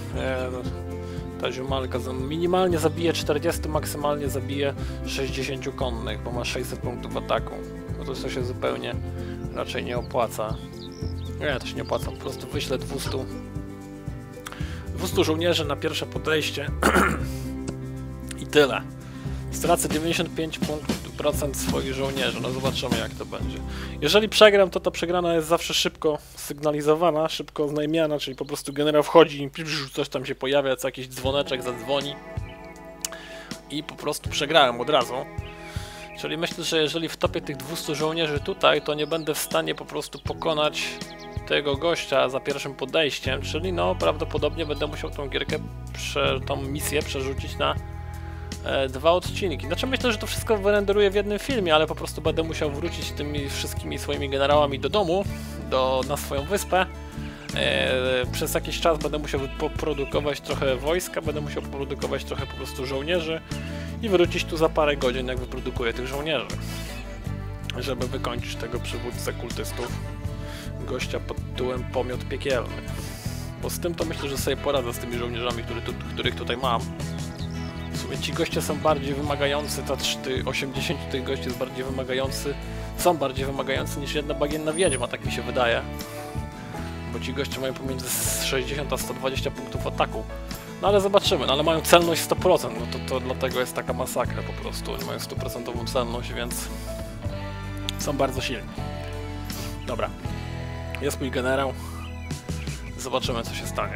ta ziomalka minimalnie zabije czterdzieści, maksymalnie zabije sześćdziesiąt konnych, bo ma sześćset punktów ataku. No to, to się zupełnie raczej nie opłaca. Nie, to się nie opłaca, po prostu wyślę dwieście, dwieście żołnierzy na pierwsze podejście i tyle. Stracę dziewięćdziesiąt pięć procent swoich żołnierzy, no zobaczymy jak to będzie. Jeżeli przegram, to ta przegrana jest zawsze szybko sygnalizowana, szybko oznajmiana, czyli po prostu generał wchodzi i coś tam się pojawia, co jakiś dzwoneczek zadzwoni i po prostu przegrałem od razu. Czyli myślę, że jeżeli wtopię tych dwieście żołnierzy tutaj, to nie będę w stanie po prostu pokonać tego gościa za pierwszym podejściem, czyli no prawdopodobnie będę musiał tą gierkę, prze, tą misję przerzucić na e, dwa odcinki. Znaczy myślę, że to wszystko wyrenderuję w jednym filmie, ale po prostu będę musiał wrócić tymi wszystkimi swoimi generałami do domu, do, na swoją wyspę. E, przez jakiś czas będę musiał poprodukować trochę wojska, będę musiał poprodukować trochę po prostu żołnierzy i wrócić tu za parę godzin, jak wyprodukuję tych żołnierzy, żeby wykończyć tego przywódcę kultystów, gościa pod tytułem Pomiot Piekielny. Bo z tym to myślę, że sobie poradzę z tymi żołnierzami, który tu, których tutaj mam. W sumie ci goście są bardziej wymagający, ta osiemdziesiąt tych gości jest bardziej wymagający, są bardziej wymagający niż jedna bagienna wiedźma, tak mi się wydaje. Bo ci goście mają pomiędzy sześćdziesiąt a sto dwadzieścia punktów ataku. No ale zobaczymy, no ale mają celność sto procent, no to, to dlatego jest taka masakra po prostu. Oni mają stu procent celność, więc Są bardzo silni. Dobra. Jest mój generał. Zobaczymy, co się stanie.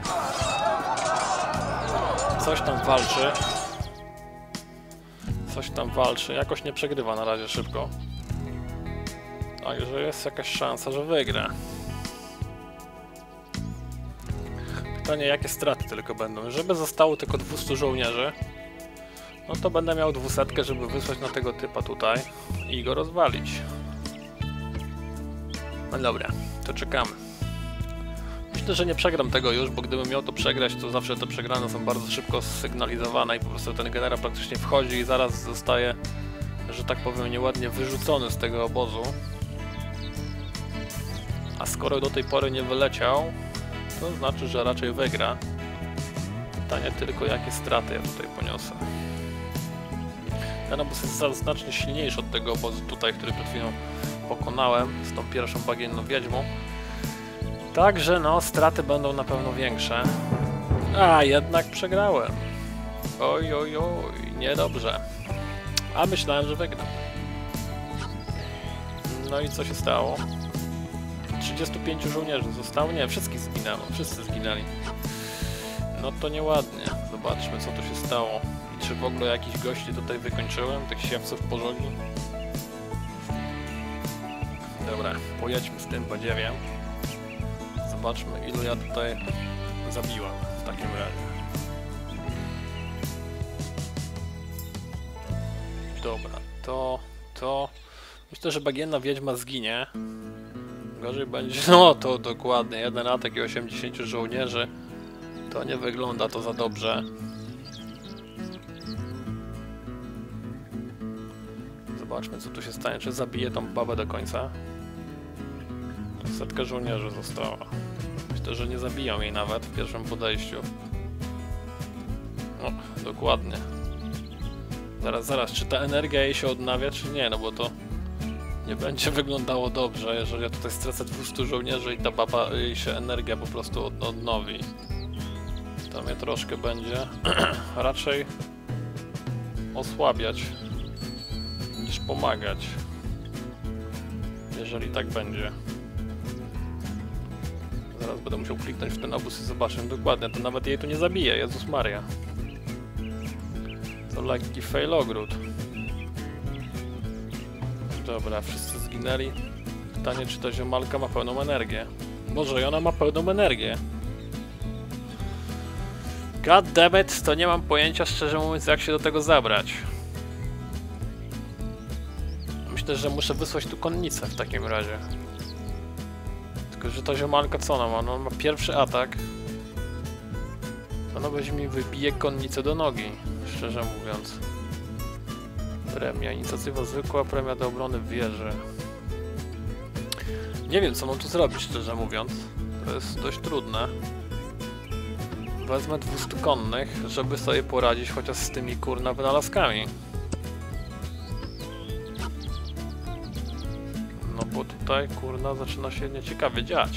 Coś tam walczy. Coś tam walczy. Jakoś nie przegrywa na razie szybko. Także jest jakaś szansa, że wygra. Pytanie, jakie straty tylko będą. Żeby zostało tylko dwieście żołnierzy, no to będę miał dwusetkę, żeby wysłać na tego typa tutaj i go rozwalić. No dobra, to czekamy. Myślę, że nie przegram tego już, bo gdybym miał to przegrać, to zawsze te przegrane są bardzo szybko sygnalizowane i po prostu ten generał praktycznie wchodzi i zaraz zostaje, że tak powiem, nieładnie wyrzucony z tego obozu. A skoro do tej pory nie wyleciał, to znaczy, że raczej wygra. Pytanie tylko, jakie straty ja tutaj poniosę. Ten obóz jest znacznie silniejszy od tego obozu tutaj, który przed chwilą pokonałem z tą pierwszą bagienną wiedźmą. Także no, straty będą na pewno większe. A, jednak przegrałem. Oj, oj, oj, niedobrze. A myślałem, że wygram. No i co się stało? trzydziestu pięciu żołnierzy zostało? Nie, wszystkich zginęło. Wszyscy zginęli. No to nieładnie. Zobaczmy, co tu się stało. I czy w ogóle jakichś gości tutaj wykończyłem? Tych siewców pożogi? Dobra, pojedźmy z tym badziewiem. Zobaczmy, ilu ja tutaj zabiłem w takim razie. Dobra, to, to... Myślę, że bagienna wiedźma zginie. Gorzej będzie... No, to dokładnie, jeden atak i osiemdziesięciu żołnierzy. To nie wygląda to za dobrze. Zobaczmy, co tu się stanie. Czy zabiję tą babę do końca? Setka żołnierzy została. Myślę, że nie zabiją jej nawet w pierwszym podejściu. No, dokładnie. Zaraz, zaraz, czy ta energia jej się odnawia, czy nie? No bo to nie będzie wyglądało dobrze, jeżeli ja tutaj stracę dwieście żołnierzy i ta baba, jej się energia po prostu od, odnowi. To mnie troszkę będzie raczej osłabiać niż pomagać. Jeżeli tak będzie. Zaraz będę musiał kliknąć w ten obóz i zobaczę dokładnie, to nawet jej tu nie zabije, Jezus Maria. To lekki failogród. Dobra, wszyscy zginęli. Pytanie, czy ta ziomalka ma pełną energię. Może i ona ma pełną energię. God damn it, to nie mam pojęcia, szczerze mówiąc, jak się do tego zabrać. Myślę, że muszę wysłać tu konnicę w takim razie. Tylko, że ta ziomalka co ona ma? No, ma pierwszy atak. Ona weźmie mi wybije konnicę do nogi, szczerze mówiąc. Premia, inicjatywa zwykła, premia do obrony w wieży. Nie wiem, co mam tu zrobić, szczerze mówiąc. To jest dość trudne. Wezmę dwieście konnych, żeby sobie poradzić chociaż z tymi kurna wynalazkami. No bo tutaj kurna zaczyna się nieciekawie dziać.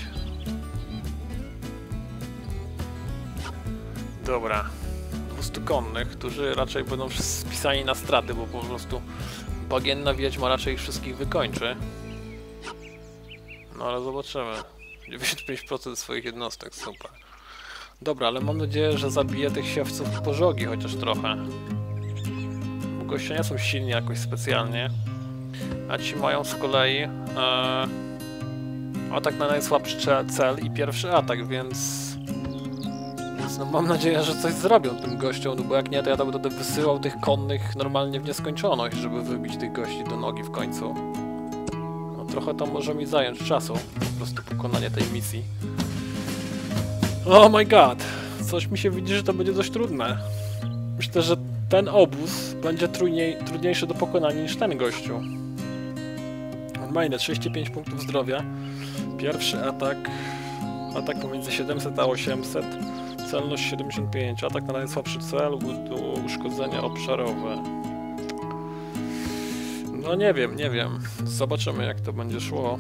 Dobra. dwieście konnych, którzy raczej będą spisani na straty, bo po prostu bagienna wiedźma raczej ich wszystkich wykończy. No ale zobaczymy. dziewięćdziesiąt pięć procent swoich jednostek, super. Dobra, ale mam nadzieję, że zabiję tych siewców pożogi chociaż trochę. Bo goście nie są silni jakoś specjalnie. A ci mają z kolei e, atak na najsłabszy cel i pierwszy atak, więc... Więc no mam nadzieję, że coś zrobią tym gościom, no bo jak nie, to ja tam będę wysyłał tych konnych normalnie w nieskończoność, żeby wybić tych gości do nogi w końcu. No trochę to może mi zająć czasu, po prostu pokonanie tej misji. Oh my god! Coś mi się widzi, że to będzie dość trudne. Myślę, że ten obóz będzie trudniej, trudniejszy do pokonania niż ten gościu. On ma ile? trzydzieści pięć punktów zdrowia. Pierwszy atak... Atak pomiędzy siedemset a osiemset. Celność siedemdziesiąt pięć. Atak na najsłabszy cel. U, uszkodzenia obszarowe. No nie wiem, nie wiem. Zobaczymy, jak to będzie szło.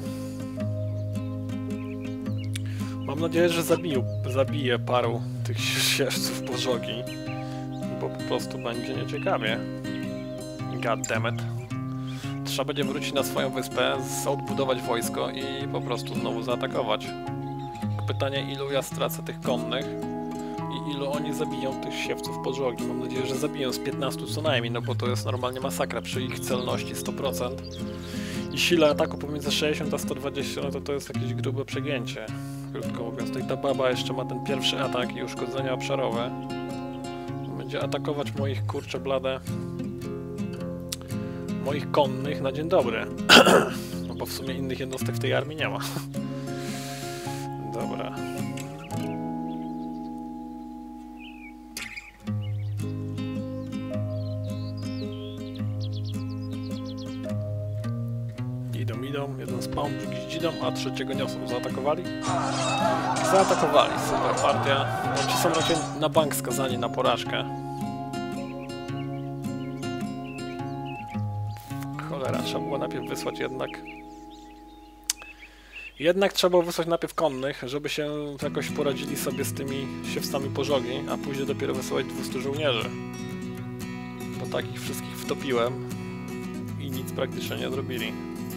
Mam nadzieję, że zabiję, zabiję paru tych siewców pożogi, bo po prostu będzie nieciekawie. God damn it. trzeba będzie wrócić na swoją wyspę, odbudować wojsko i po prostu znowu zaatakować. Pytanie, ilu ja stracę tych konnych i ilu oni zabiją tych siewców pożogi. Mam nadzieję, że zabiją z piętnastu co najmniej, no bo to jest normalnie masakra przy ich celności sto procent. I sile ataku pomiędzy sześćdziesiąt a sto dwadzieścia, no to to jest jakieś grube przegięcie. Krótko mówiąc, tutaj ta baba jeszcze ma ten pierwszy atak i uszkodzenia obszarowe. Będzie atakować moich, kurcze blade, moich konnych na dzień dobry. No bo w sumie innych jednostek w tej armii nie ma. Dobra. Idą, idą. Jeden spawn, drugi idą, a trzeciego niosą. Zaatakowali? Zaatakowali. Super partia. No, ci są raczej na bank skazani na porażkę. Cholera, trzeba było najpierw wysłać jednak... Jednak trzeba było wysłać najpierw konnych, żeby się jakoś poradzili sobie z tymi siewcami pożogi, a później dopiero wysyłać dwieście żołnierzy. Bo tak ich wszystkich wtopiłem i nic praktycznie nie zrobili.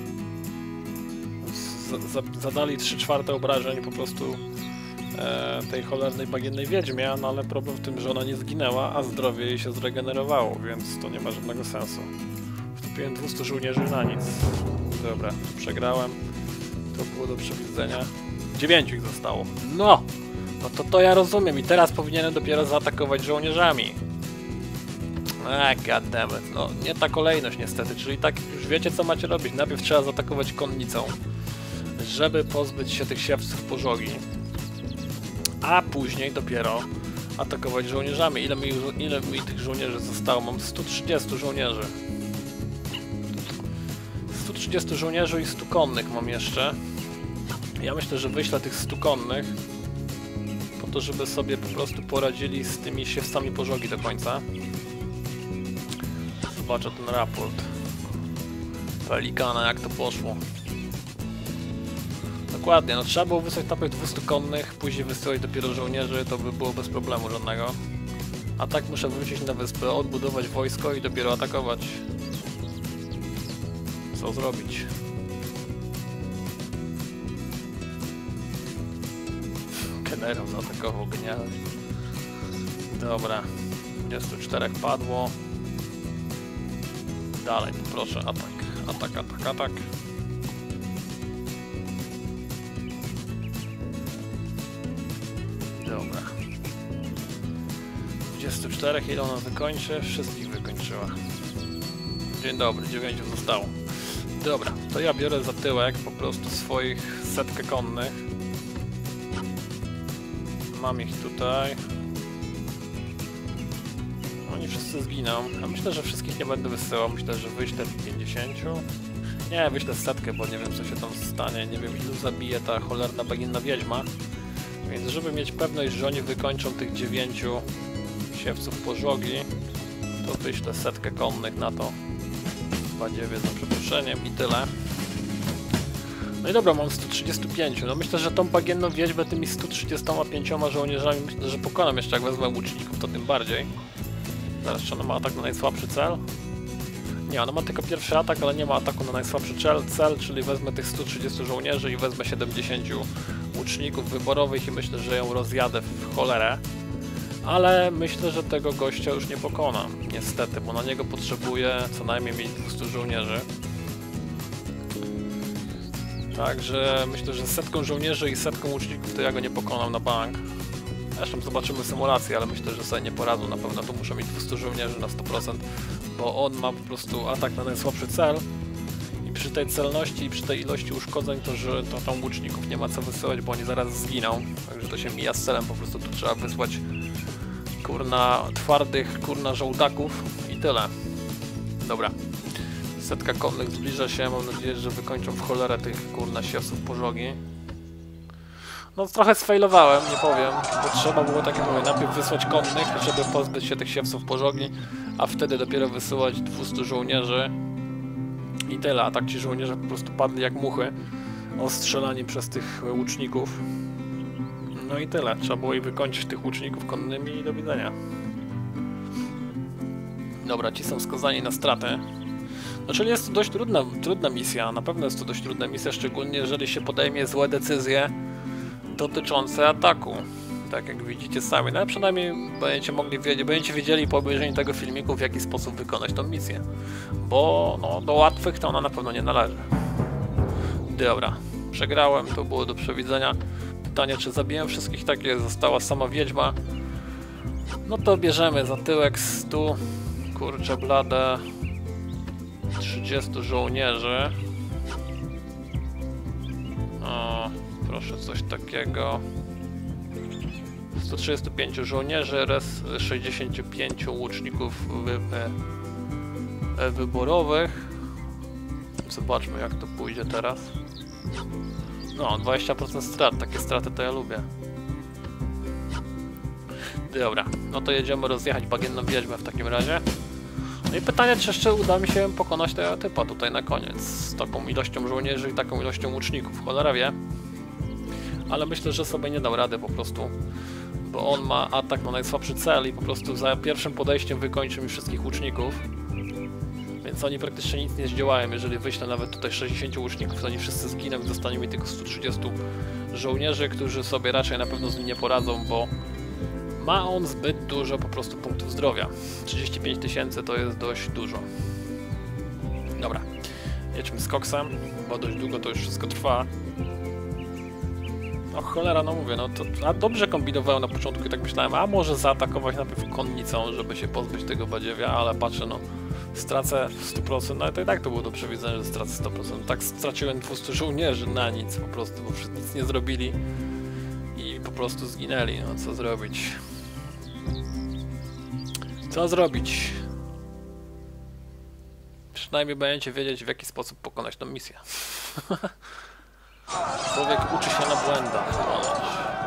Z za zadali trzy czwarte obrażeń po prostu e, tej cholernej bagiennej wiedźmie, no ale problem w tym, że ona nie zginęła, a zdrowie jej się zregenerowało, więc to nie ma żadnego sensu. Wtopiłem dwieście żołnierzy na nic. Dobra, przegrałem. To było do przewidzenia. Dziewięciu ich zostało. No! No to to ja rozumiem i teraz powinienem dopiero zaatakować żołnierzami. Eee, goddammit. No nie ta kolejność niestety, czyli tak już wiecie co macie robić. Najpierw trzeba zaatakować konnicą, żeby pozbyć się tych siewców pożogi. A później dopiero atakować żołnierzami. Ile mi, ile mi tych żołnierzy zostało? Mam sto trzydzieści żołnierzy. sto trzydzieści żołnierzy i stu konnych mam jeszcze. Ja myślę, że wyślę tych stu konnych po to, żeby sobie po prostu poradzili z tymi siewcami pożogi do końca. Zobaczę ten raport Pelikana, jak to poszło. Dokładnie, no trzeba było wysłać najpierw dwieście konnych, później wysyłać dopiero żołnierzy, to by było bez problemu żadnego. A tak muszę wrócić na wyspę, odbudować wojsko i dopiero atakować. Co zrobić? Generał zaatakował genialnie. Dobra. dwadzieścia cztery padło. Dalej, poproszę, atak. Atak, atak, atak. Dobra. dwadzieścia cztery, ile ona wykończy? Wszystkich wykończyła. Dzień dobry, dziewięciu zostało. Dobra, to ja biorę za tyłek po prostu swoich setkę konnych. Mam ich tutaj. Oni wszyscy zginą. Ja myślę, że wszystkich nie będę wysyłał. Myślę, że wyślę pięćdziesięciu. Nie, wyślę setkę, bo nie wiem co się tam stanie. Nie wiem ilu zabije ta cholerna bagienna wiedźma. Więc żeby mieć pewność, że oni wykończą tych dziewięciu siewców pożogi, to wyślę setkę konnych na to. Badziewie za przeproszeniem i tyle. No i dobra, mam sto trzydzieści pięć. No myślę, że tą bagienną wiedźmę tymi sto trzydziestoma pięcioma żołnierzami myślę, że pokonam jeszcze, jak wezmę łuczników, to tym bardziej. Zaraz, czy ona ma atak na najsłabszy cel? Nie, ona ma tylko pierwszy atak, ale nie ma ataku na najsłabszy cel, cel czyli wezmę tych sto trzydziestu żołnierzy i wezmę siedemdziesięciu łuczników wyborowych i myślę, że ją rozjadę w cholerę. Ale myślę, że tego gościa już nie pokonam, niestety, bo na niego potrzebuję co najmniej mieć dwieście żołnierzy. Także myślę, że setką żołnierzy i setką łuczników to ja go nie pokonam na bank. Zresztą zobaczymy symulację, ale myślę, że sobie nie poradzą na pewno, to muszę mieć dwieście żołnierzy na sto procent, bo on ma po prostu atak na najsłabszy cel. I przy tej celności i przy tej ilości uszkodzeń to, że to tam łuczników nie ma co wysyłać, bo oni zaraz zginą. Także to się mija z celem, po prostu tu trzeba wysłać kurna twardych, kurna żołdaków i tyle. Dobra. Setka konnych zbliża się, mam nadzieję, że wykończą w cholerę tych kurna siewców pożogi. No trochę sfailowałem, nie powiem, bo trzeba było, tak jak mówię, najpierw wysłać konnych, żeby pozbyć się tych siewców pożogi, a wtedy dopiero wysyłać dwieście żołnierzy i tyle, a tak ci żołnierze po prostu padli jak muchy, ostrzelani przez tych łuczników. No i tyle, trzeba było i wykończyć tych łuczników konnymi i do widzenia. Dobra, ci są skazani na stratę. No, czyli jest to dość trudna, trudna misja, na pewno jest to dość trudna misja, szczególnie jeżeli się podejmie złe decyzje dotyczące ataku. Tak jak widzicie sami, no ale przynajmniej będziecie mogli wiedzieć, będziecie wiedzieli po obejrzeniu tego filmiku, w jaki sposób wykonać tą misję. Bo no, do łatwych to ona na pewno nie należy. Dobra, przegrałem, to było do przewidzenia. Pytanie, czy zabiłem wszystkich, tak jest, została sama wiedźma. No to bierzemy za tyłek stu, kurczę blade, trzydziestu żołnierzy. O, proszę coś takiego. sto trzydziestu pięciu żołnierzy oraz sześćdziesięciu pięciu łuczników wy, e, wyborowych. Zobaczmy, jak to pójdzie teraz. No, dwadzieścia procent strat, takie straty to ja lubię. Dobra, no to jedziemy rozjechać bagienną wiedźmę w takim razie. No i pytanie, czy jeszcze uda mi się pokonać tego typa tutaj na koniec. Z taką ilością żołnierzy i taką ilością łuczników, cholera wie. Ale myślę, że sobie nie dał rady po prostu. Bo on ma atak na najsłabszy cel i po prostu za pierwszym podejściem wykończy mi wszystkich łuczników. Więc oni praktycznie nic nie zdziałają. Jeżeli wyślę nawet tutaj sześćdziesięciu łuczników, to oni wszyscy zginą i dostanie mi tylko stu trzydziestu żołnierzy, którzy sobie raczej na pewno z nim nie poradzą, bo ma on zbyt dużo po prostu punktów zdrowia. trzydzieści pięć tysięcy to jest dość dużo. Dobra, jedźmy z koksem, bo dość długo to już wszystko trwa. O cholera, no mówię, no to a dobrze kombinowałem na początku i tak myślałem, a może zaatakować najpierw konnicą, żeby się pozbyć tego badziewia, ale patrzę, no stracę sto procent, no to i tak to było do przewidzenia, że stracę sto procent. Tak straciłem dwieście żołnierzy na nic po prostu, bo wszyscy nic nie zrobili i po prostu zginęli, no co zrobić? Co zrobić? Przynajmniej będziecie wiedzieć, w jaki sposób pokonać tę misję. Człowiek uczy się na błędach pokonać.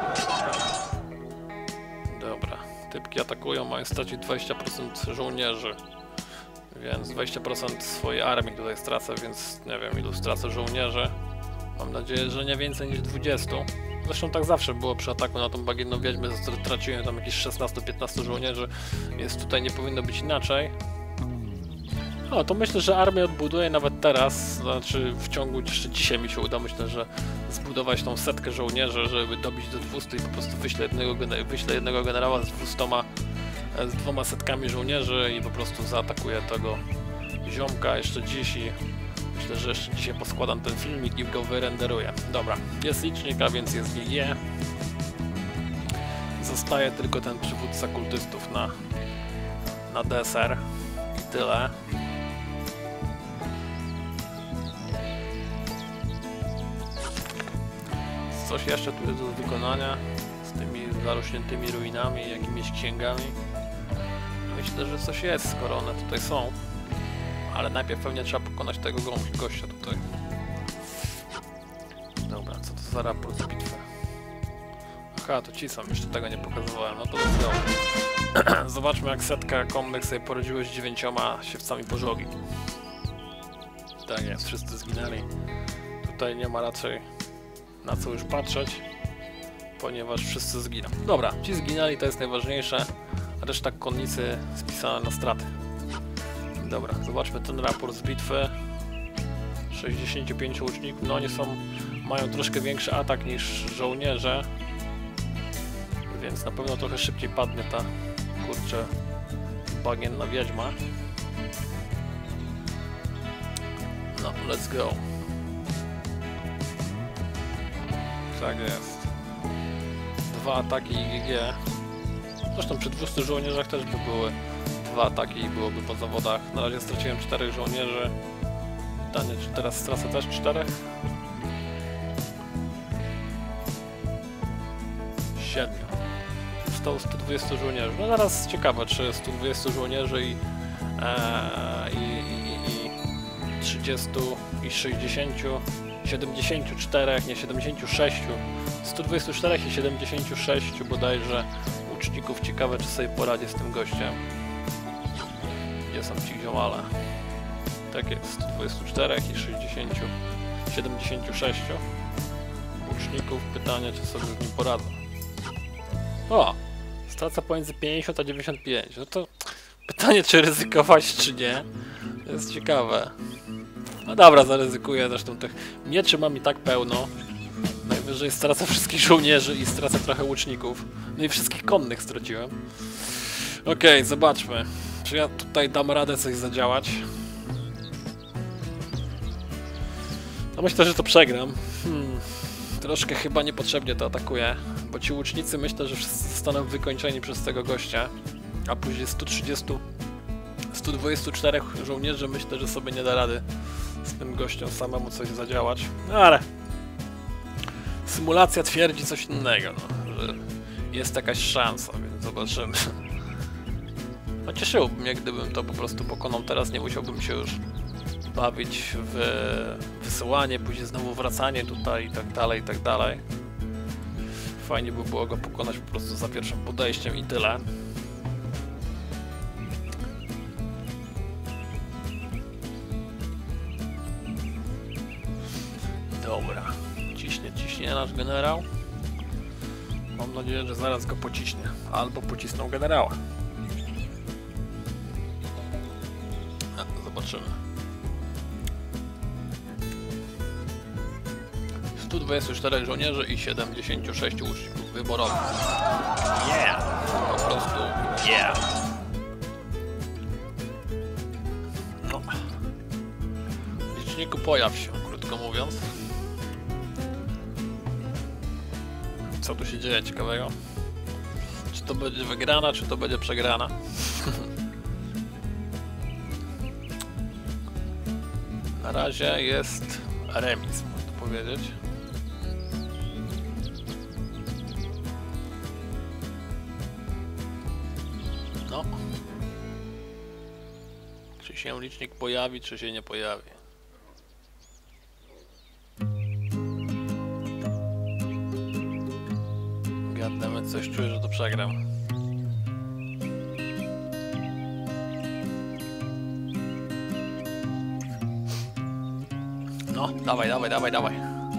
Dobra, typki atakują, mają stracić dwadzieścia procent żołnierzy. Więc dwadzieścia procent swojej armii tutaj stracę, więc nie wiem ilu stracę żołnierzy. Mam nadzieję, że nie więcej niż dwudziestu. Zresztą tak zawsze było przy ataku na tą bagienną wiedźmę, traciłem tam jakieś szesnastu piętnastu żołnierzy, więc tutaj nie powinno być inaczej. No to myślę, że armię odbuduję nawet teraz, znaczy w ciągu, jeszcze dzisiaj mi się uda, myślę, że zbudować tą setkę żołnierzy, żeby dobić do dwustu i po prostu wyślę jednego, wyślę jednego generała z dwustoma, z dwoma setkami żołnierzy i po prostu zaatakuję tego ziomka jeszcze dziś i myślę, że jeszcze dzisiaj poskładam ten filmik i go wyrenderuję. Dobra, jest licznik, a więc jest G G. Zostaje tylko ten przywódca kultystów na, na deser i tyle. Coś jeszcze tu jest do wykonania z tymi zarośniętymi ruinami i jakimiś księgami. Myślę, że coś jest, skoro one tutaj są. Ale najpierw pewnie trzeba pokonać tego gościa tutaj. Dobra, co to za raport z bitwy? Aha, to ci są, jeszcze tego nie pokazywałem, no to let's go. Zobaczmy, jak setka konnych sobie poradziły z dziewięcioma siewcami pożogi. Tak jest, wszyscy zginęli. Tutaj nie ma raczej na co już patrzeć, ponieważ wszyscy zginą. Dobra, ci zginęli, to jest najważniejsze, a reszta konnicy spisana na straty. Dobra, zobaczmy ten raport z bitwy. sześćdziesięciu pięciu łuczników, no oni są, mają troszkę większy atak niż żołnierze, więc na pewno trochę szybciej padnie ta, kurczę, bagienna wiedźma. No, let's go. Tak jest. Dwa ataki i G G. Zresztą przy dwustu żołnierzach też by były dwa ataki i byłoby po zawodach. Na razie straciłem czterech żołnierzy. Pytanie, czy teraz stracę też czterech? Siedmiu. Zostało stu dwudziestu żołnierzy. No zaraz ciekawe, czy stu dwudziestu żołnierzy i, e, i, i, i trzydziestu i sześćdziesięciu, siedemdziesięciu czterech, nie siedemdziesięciu sześciu, stu dwudziestu czterech i siedemdziesięciu sześciu bodajże łuczników. Ciekawe, czy sobie poradzi z tym gościem. Gdzie są ci ziomale? Tak jest, stu dwudziestu czterech i sześćdziesięciu, siedemdziesięciu sześciu łuczników. Pytanie, czy sobie z nim poradzą. O! Stracę pomiędzy pięćdziesiąt a dziewięćdziesiąt pięć. No to pytanie, czy ryzykować, czy nie. Jest ciekawe. No dobra, zaryzykuję, zresztą tych mieczy mam i tak pełno. Najwyżej stracę wszystkich żołnierzy i stracę trochę łuczników. No i wszystkich konnych straciłem. Okej, okay, zobaczmy. Czy ja tutaj dam radę coś zadziałać? No myślę, że to przegram. Hmm. Troszkę chyba niepotrzebnie to atakuję, bo ci łucznicy myślę, że wszyscy zostaną wykończeni przez tego gościa. A później sto trzydzieści, sto dwadzieścia cztery żołnierzy myślę, że sobie nie da rady z tym gościem samemu coś zadziałać. No ale symulacja twierdzi coś innego, no, że jest jakaś szansa, więc zobaczymy. No cieszyłoby mnie, gdybym to po prostu pokonał teraz, nie musiałbym się już bawić w wysyłanie, później znowu wracanie tutaj i tak dalej, i tak dalej. Fajnie by było go pokonać po prostu za pierwszym podejściem i tyle. Dobra, ciśnie, ciśnie nasz generał. Mam nadzieję, że zaraz go pociśnie, albo pocisną generała. A, zobaczymy. sto dwadzieścia cztery żołnierzy i siedemdziesiąt sześć łuczników wyborowych. Yeah! Po prostu yeah! No. Liczniku, pojaw się, krótko mówiąc. Co tu się dzieje ciekawego? Czy to będzie wygrana, czy to będzie przegrana? Na razie jest remis, można powiedzieć. No. Czy się licznik pojawi, czy się nie pojawi? Gadamy, coś czuję, że to przegram. No, dawaj, dawaj, dawaj, dawaj.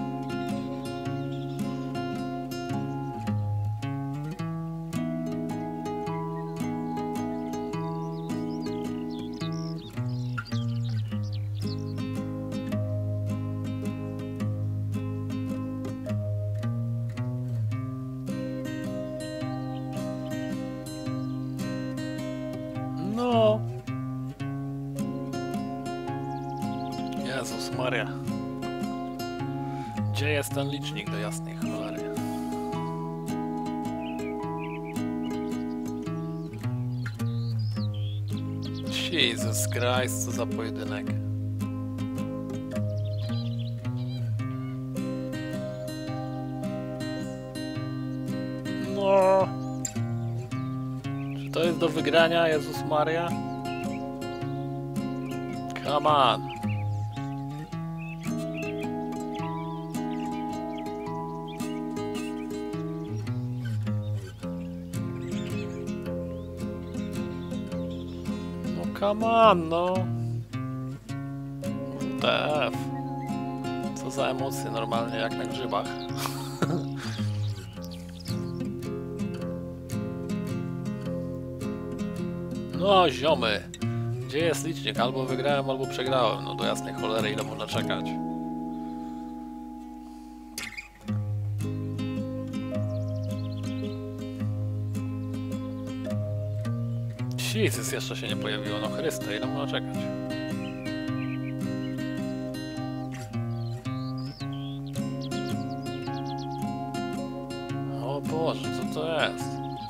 No. Jezus Maria. Gdzie jest ten licznik do jasnej cholery? Jesus Christ, co za pojedynek. No. Czy to jest do wygrania, Jezus Maria? Come on. Come on, no. W T F. Co za emocje, normalnie jak na grzybach. No ziomy. Gdzie jest licznik? Albo wygrałem, albo przegrałem. No do jasnej cholery, ile można czekać. Jezus, jeszcze się nie pojawiło, no Chryste, ile można czekać? O Boże, co to jest?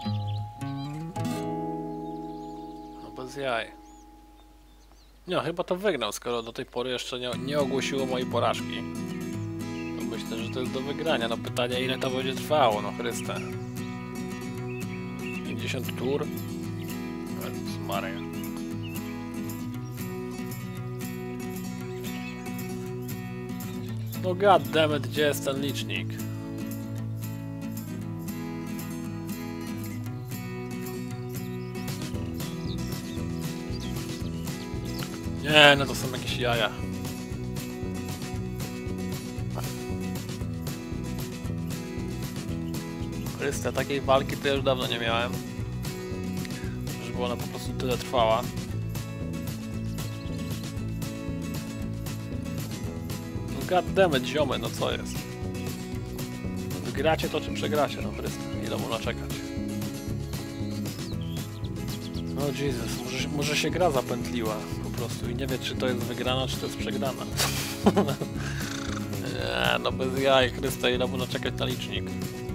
No bez jaj. No, chyba to wygnał, skoro do tej pory jeszcze nie, nie ogłosiło mojej porażki. To myślę, że to jest do wygrania. No pytanie, ile to będzie trwało, no Chryste. pięćdziesiąt tur? Maria. No goddammit, gdzie jest ten licznik? Nie, no to są jakieś jaja. Chryste, takiej walki to ja już dawno nie miałem. Żeby ona po prostu tyle trwała. Goddammit, ziomy, no co jest? Wygracie to czy przegracie? No Chryste, ile można czekać? No Jezus, może, może się gra zapętliła po prostu i nie wie, czy to jest wygrana, czy to jest przegrana. Nie, no bez jaj, Chryste, ile można czekać na licznik?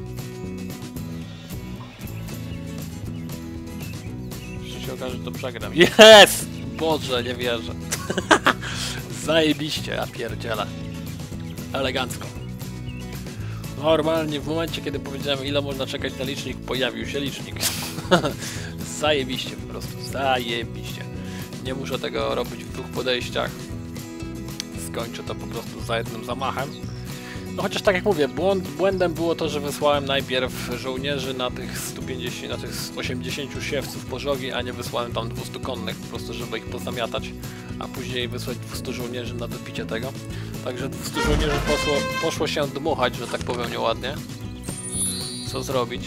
Jeszcze się okaże, że to przegram. Jest! Boże, nie wierzę. Zajebiście, ja pierdzielę. Elegancko. Normalnie w momencie, kiedy powiedziałem, ile można czekać na licznik, pojawił się licznik. Zajebiście po prostu, zajebiście. Nie muszę tego robić w dwóch podejściach. Skończę to po prostu za jednym zamachem. No chociaż tak jak mówię, błąd, błędem było to, że wysłałem najpierw żołnierzy na tych sto pięćdziesiąt, na tych osiemdziesięciu siewców pożogi, a nie wysłałem tam dwustu konnych, po prostu żeby ich pozamiatać, a później wysłać dwustu żołnierzy na dobicie tego. Także dwustu żołnierzy poszło, poszło się dmuchać, że tak powiem nieładnie. Co zrobić?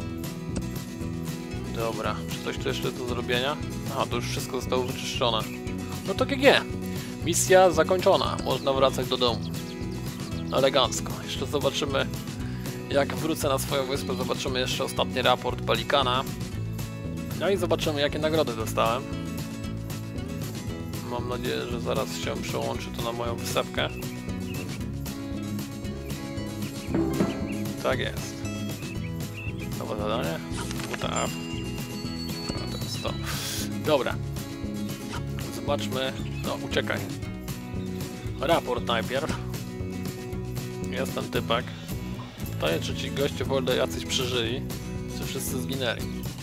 Dobra, czy coś tu jeszcze do zrobienia? Aha, to już wszystko zostało wyczyszczone. No to G G. Misja zakończona. Można wracać do domu. Elegancko. Jeszcze zobaczymy, jak wrócę na swoją wyspę, zobaczymy jeszcze ostatni raport Pelikana. No i zobaczymy, jakie nagrody dostałem. Mam nadzieję, że zaraz się przełączy to na moją wysepkę. Tak jest. Nowe zadanie. W T F. No to jest to. Dobra. Zobaczmy. No, uciekaj. Raport najpierw. Jest ten typek. Pytanie, czy ci goście w ogóle jacyś przeżyli, czy wszyscy zginęli.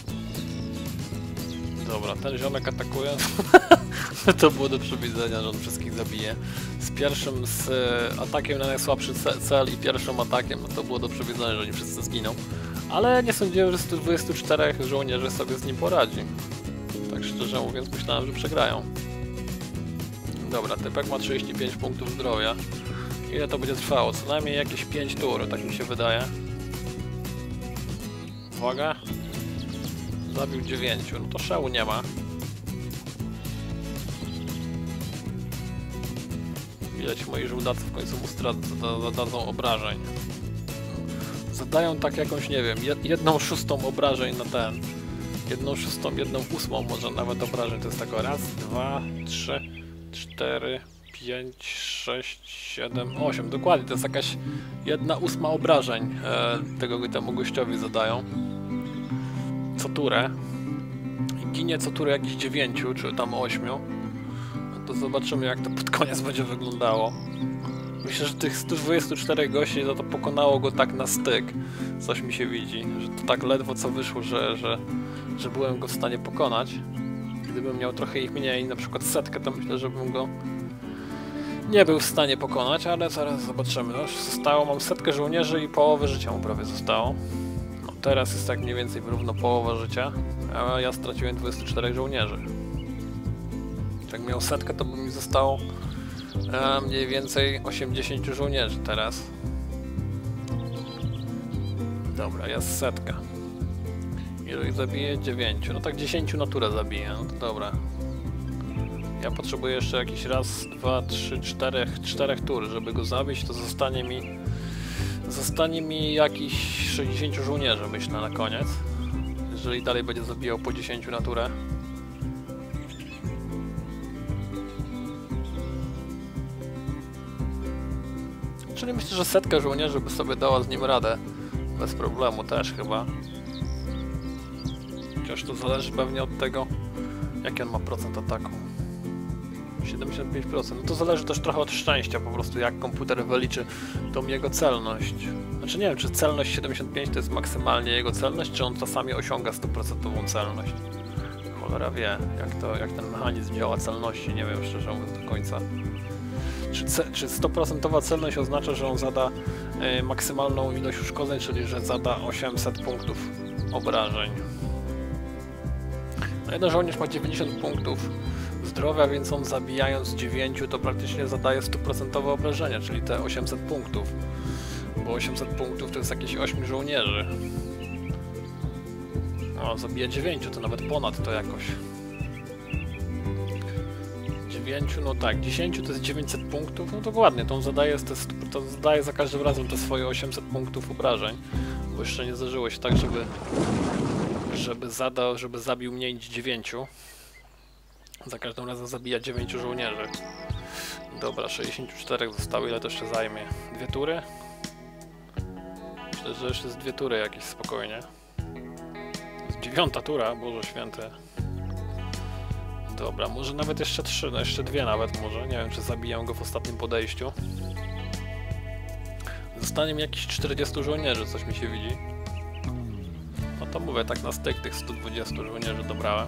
Dobra, ten ziomek atakuje. To było do przewidzenia, że on wszystkich zabije. Z pierwszym z e, atakiem na najsłabszy cel i pierwszym atakiem, no to było do przewidzenia, że oni wszyscy zginą. Ale nie sądziłem, że sto dwudziestu czterech żołnierzy sobie z nim poradzi. Tak szczerze mówiąc, myślałem, że przegrają. Dobra, typek ma trzydzieści pięć punktów zdrowia. Ile to będzie trwało? Co najmniej jakieś pięć tur, tak mi się wydaje. Uwaga. Zabił dziewięciu, no to szału nie ma. Widać, moi żołdacy w końcu mu zadadzą obrażeń. Zadają tak jakąś, nie wiem, jedną szóstą obrażeń na ten. Jedną szóstą, jedną ósmą może nawet obrażeń. To jest tak raz, dwa, trzy, cztery, pięć, sześć, siedem, osiem. Dokładnie, to jest jakaś jedna ósma obrażeń e, tego temu gościowi zadają. Co turę. I ginie co turę jakichś dziewięciu, czy tam ośmiu. No to zobaczymy, jak to pod koniec będzie wyglądało. Myślę, że tych stu dwudziestu czterech gości za to pokonało go tak na styk. Coś mi się widzi, że to tak ledwo co wyszło, że, że, że byłem go w stanie pokonać. Gdybym miał trochę ich mniej, na przykład setkę, to myślę, że bym go nie był w stanie pokonać, ale zaraz zobaczymy. No, już zostało, mam setkę żołnierzy i połowę życia mu prawie zostało. No, teraz jest tak mniej więcej równo połowa życia, a ja straciłem dwudziestu czterech żołnierzy. Jak miał setkę, to by mi zostało e, mniej więcej osiemdziesięciu żołnierzy teraz. Dobra, jest setka. Ile ich zabije? dziewięciu. No tak dziesięciu naturę zabije, no to dobra. Ja potrzebuję jeszcze jakiś raz, dwa, trzy, czterech, czterech tur, żeby go zabić, to zostanie mi zostanie mi jakiś sześćdziesięciu żołnierzy, myślę, na koniec. Jeżeli dalej będzie zabijał po dziesięciu na turę. Czyli myślę, że setka żołnierzy by sobie dała z nim radę. Bez problemu też chyba. Chociaż to zależy pewnie od tego, jaki on ma procent ataku. siedemdziesiąt pięć procent. No to zależy też trochę od szczęścia po prostu, jak komputer wyliczy tą jego celność. Znaczy nie wiem, czy celność siedemdziesiąt pięć to jest maksymalnie jego celność, czy on czasami osiąga stuprocentową celność. Cholera wie, jak, to, jak ten mechanizm działa celności, nie wiem szczerze mówiąc do końca. Czy, czy sto procent celność oznacza, że on zada y, maksymalną ilość uszkodzeń, czyli że zada osiemset punktów obrażeń. No jeden żołnierz ma dziewięćdziesiąt punktów zdrowia, więc on zabijając dziewięciu to praktycznie zadaje stu procent obrażenia, czyli te osiemset punktów. Bo osiemset punktów to jest jakieś ośmiu żołnierzy. No, zabija dziewięciu, to nawet ponad to jakoś. dziewięć, no tak, dziesięć to jest dziewięćset punktów, no dokładnie, to zadaje, to, jest, to zadaje za każdym razem te swoje osiemset punktów obrażeń, bo jeszcze nie zdarzyło się tak, żeby żeby zadał, żeby zabił mniej niż dziewięciu. Za każdym razem zabija dziewięciu żołnierzy. Dobra, sześćdziesiąt cztery zostało, ile to jeszcze zajmie? Dwie tury? Myślę, że jeszcze z dwie tury jakieś spokojnie. Z dziewiąta tura, Boże Święty. Dobra, może nawet jeszcze trzy, no jeszcze dwie nawet może. Nie wiem, czy zabiję go w ostatnim podejściu. Zostanie mi jakieś czterdziestu żołnierzy, coś mi się widzi. No to mówię, tak na styk tych stu dwudziestu żołnierzy dobrałem.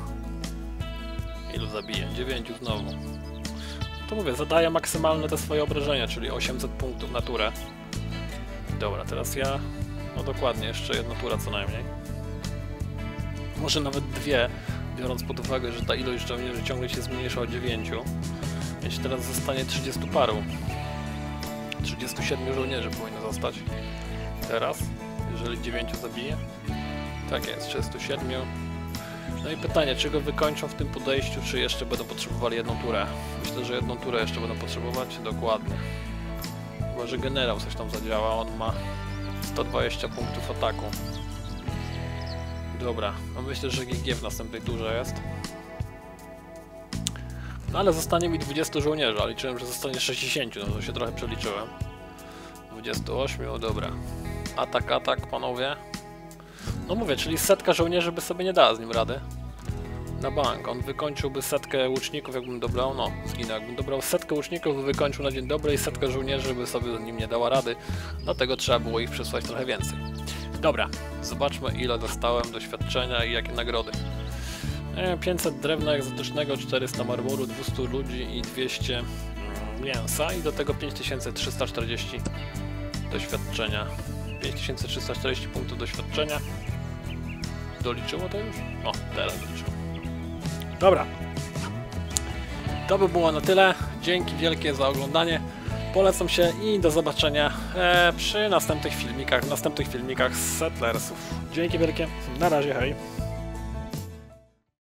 Ilu zabiję? dziewięciu znowu. To mówię, zadaję maksymalne te swoje obrażenia, czyli osiemset punktów na turę. Dobra, teraz ja... No dokładnie, jeszcze jedna tura co najmniej. Może nawet dwie, biorąc pod uwagę, że ta ilość żołnierzy ciągle się zmniejsza o dziewięciu. Więc teraz zostanie trzydziestu paru. trzydziestu siedmiu żołnierzy powinno zostać. Teraz, jeżeli dziewięciu zabije. Tak jest, trzydziestu siedmiu. No i pytanie, czy go wykończą w tym podejściu, czy jeszcze będą potrzebowali jedną turę? Myślę, że jedną turę jeszcze będą potrzebować, dokładnie. Chyba, że generał coś tam zadziała, on ma sto dwadzieścia punktów ataku. Dobra, no myślę, że G G w następnej turze jest. No ale zostanie mi dwudziestu żołnierzy, a liczyłem, że zostanie sześćdziesięciu, no to się trochę przeliczyłem. dwudziestu ośmiu, dobra. Atak, atak, panowie. No mówię, czyli setka żołnierzy by sobie nie dała z nim rady. Na bank. On wykończyłby setkę łuczników, jakbym dobrał, no zginął. Jakbym dobrał setkę łuczników, by wykończył na dzień dobry i setka żołnierzy by sobie z nim nie dała rady. Dlatego trzeba było ich przesłać trochę więcej. Dobra, zobaczmy ile dostałem doświadczenia i jakie nagrody. pięćset drewna egzotycznego, czterysta marmuru, dwieście ludzi i dwieście mięsa i do tego pięć tysięcy trzysta czterdzieści doświadczenia. pięć tysięcy trzysta czterdzieści punktów doświadczenia. Doliczyło to już? O, teraz doliczyło. Dobra. To by było na tyle. Dzięki wielkie za oglądanie. Polecam się i do zobaczenia e, przy następnych filmikach, następnych filmikach z Settlersów. Dzięki wielkie. Na razie, hej.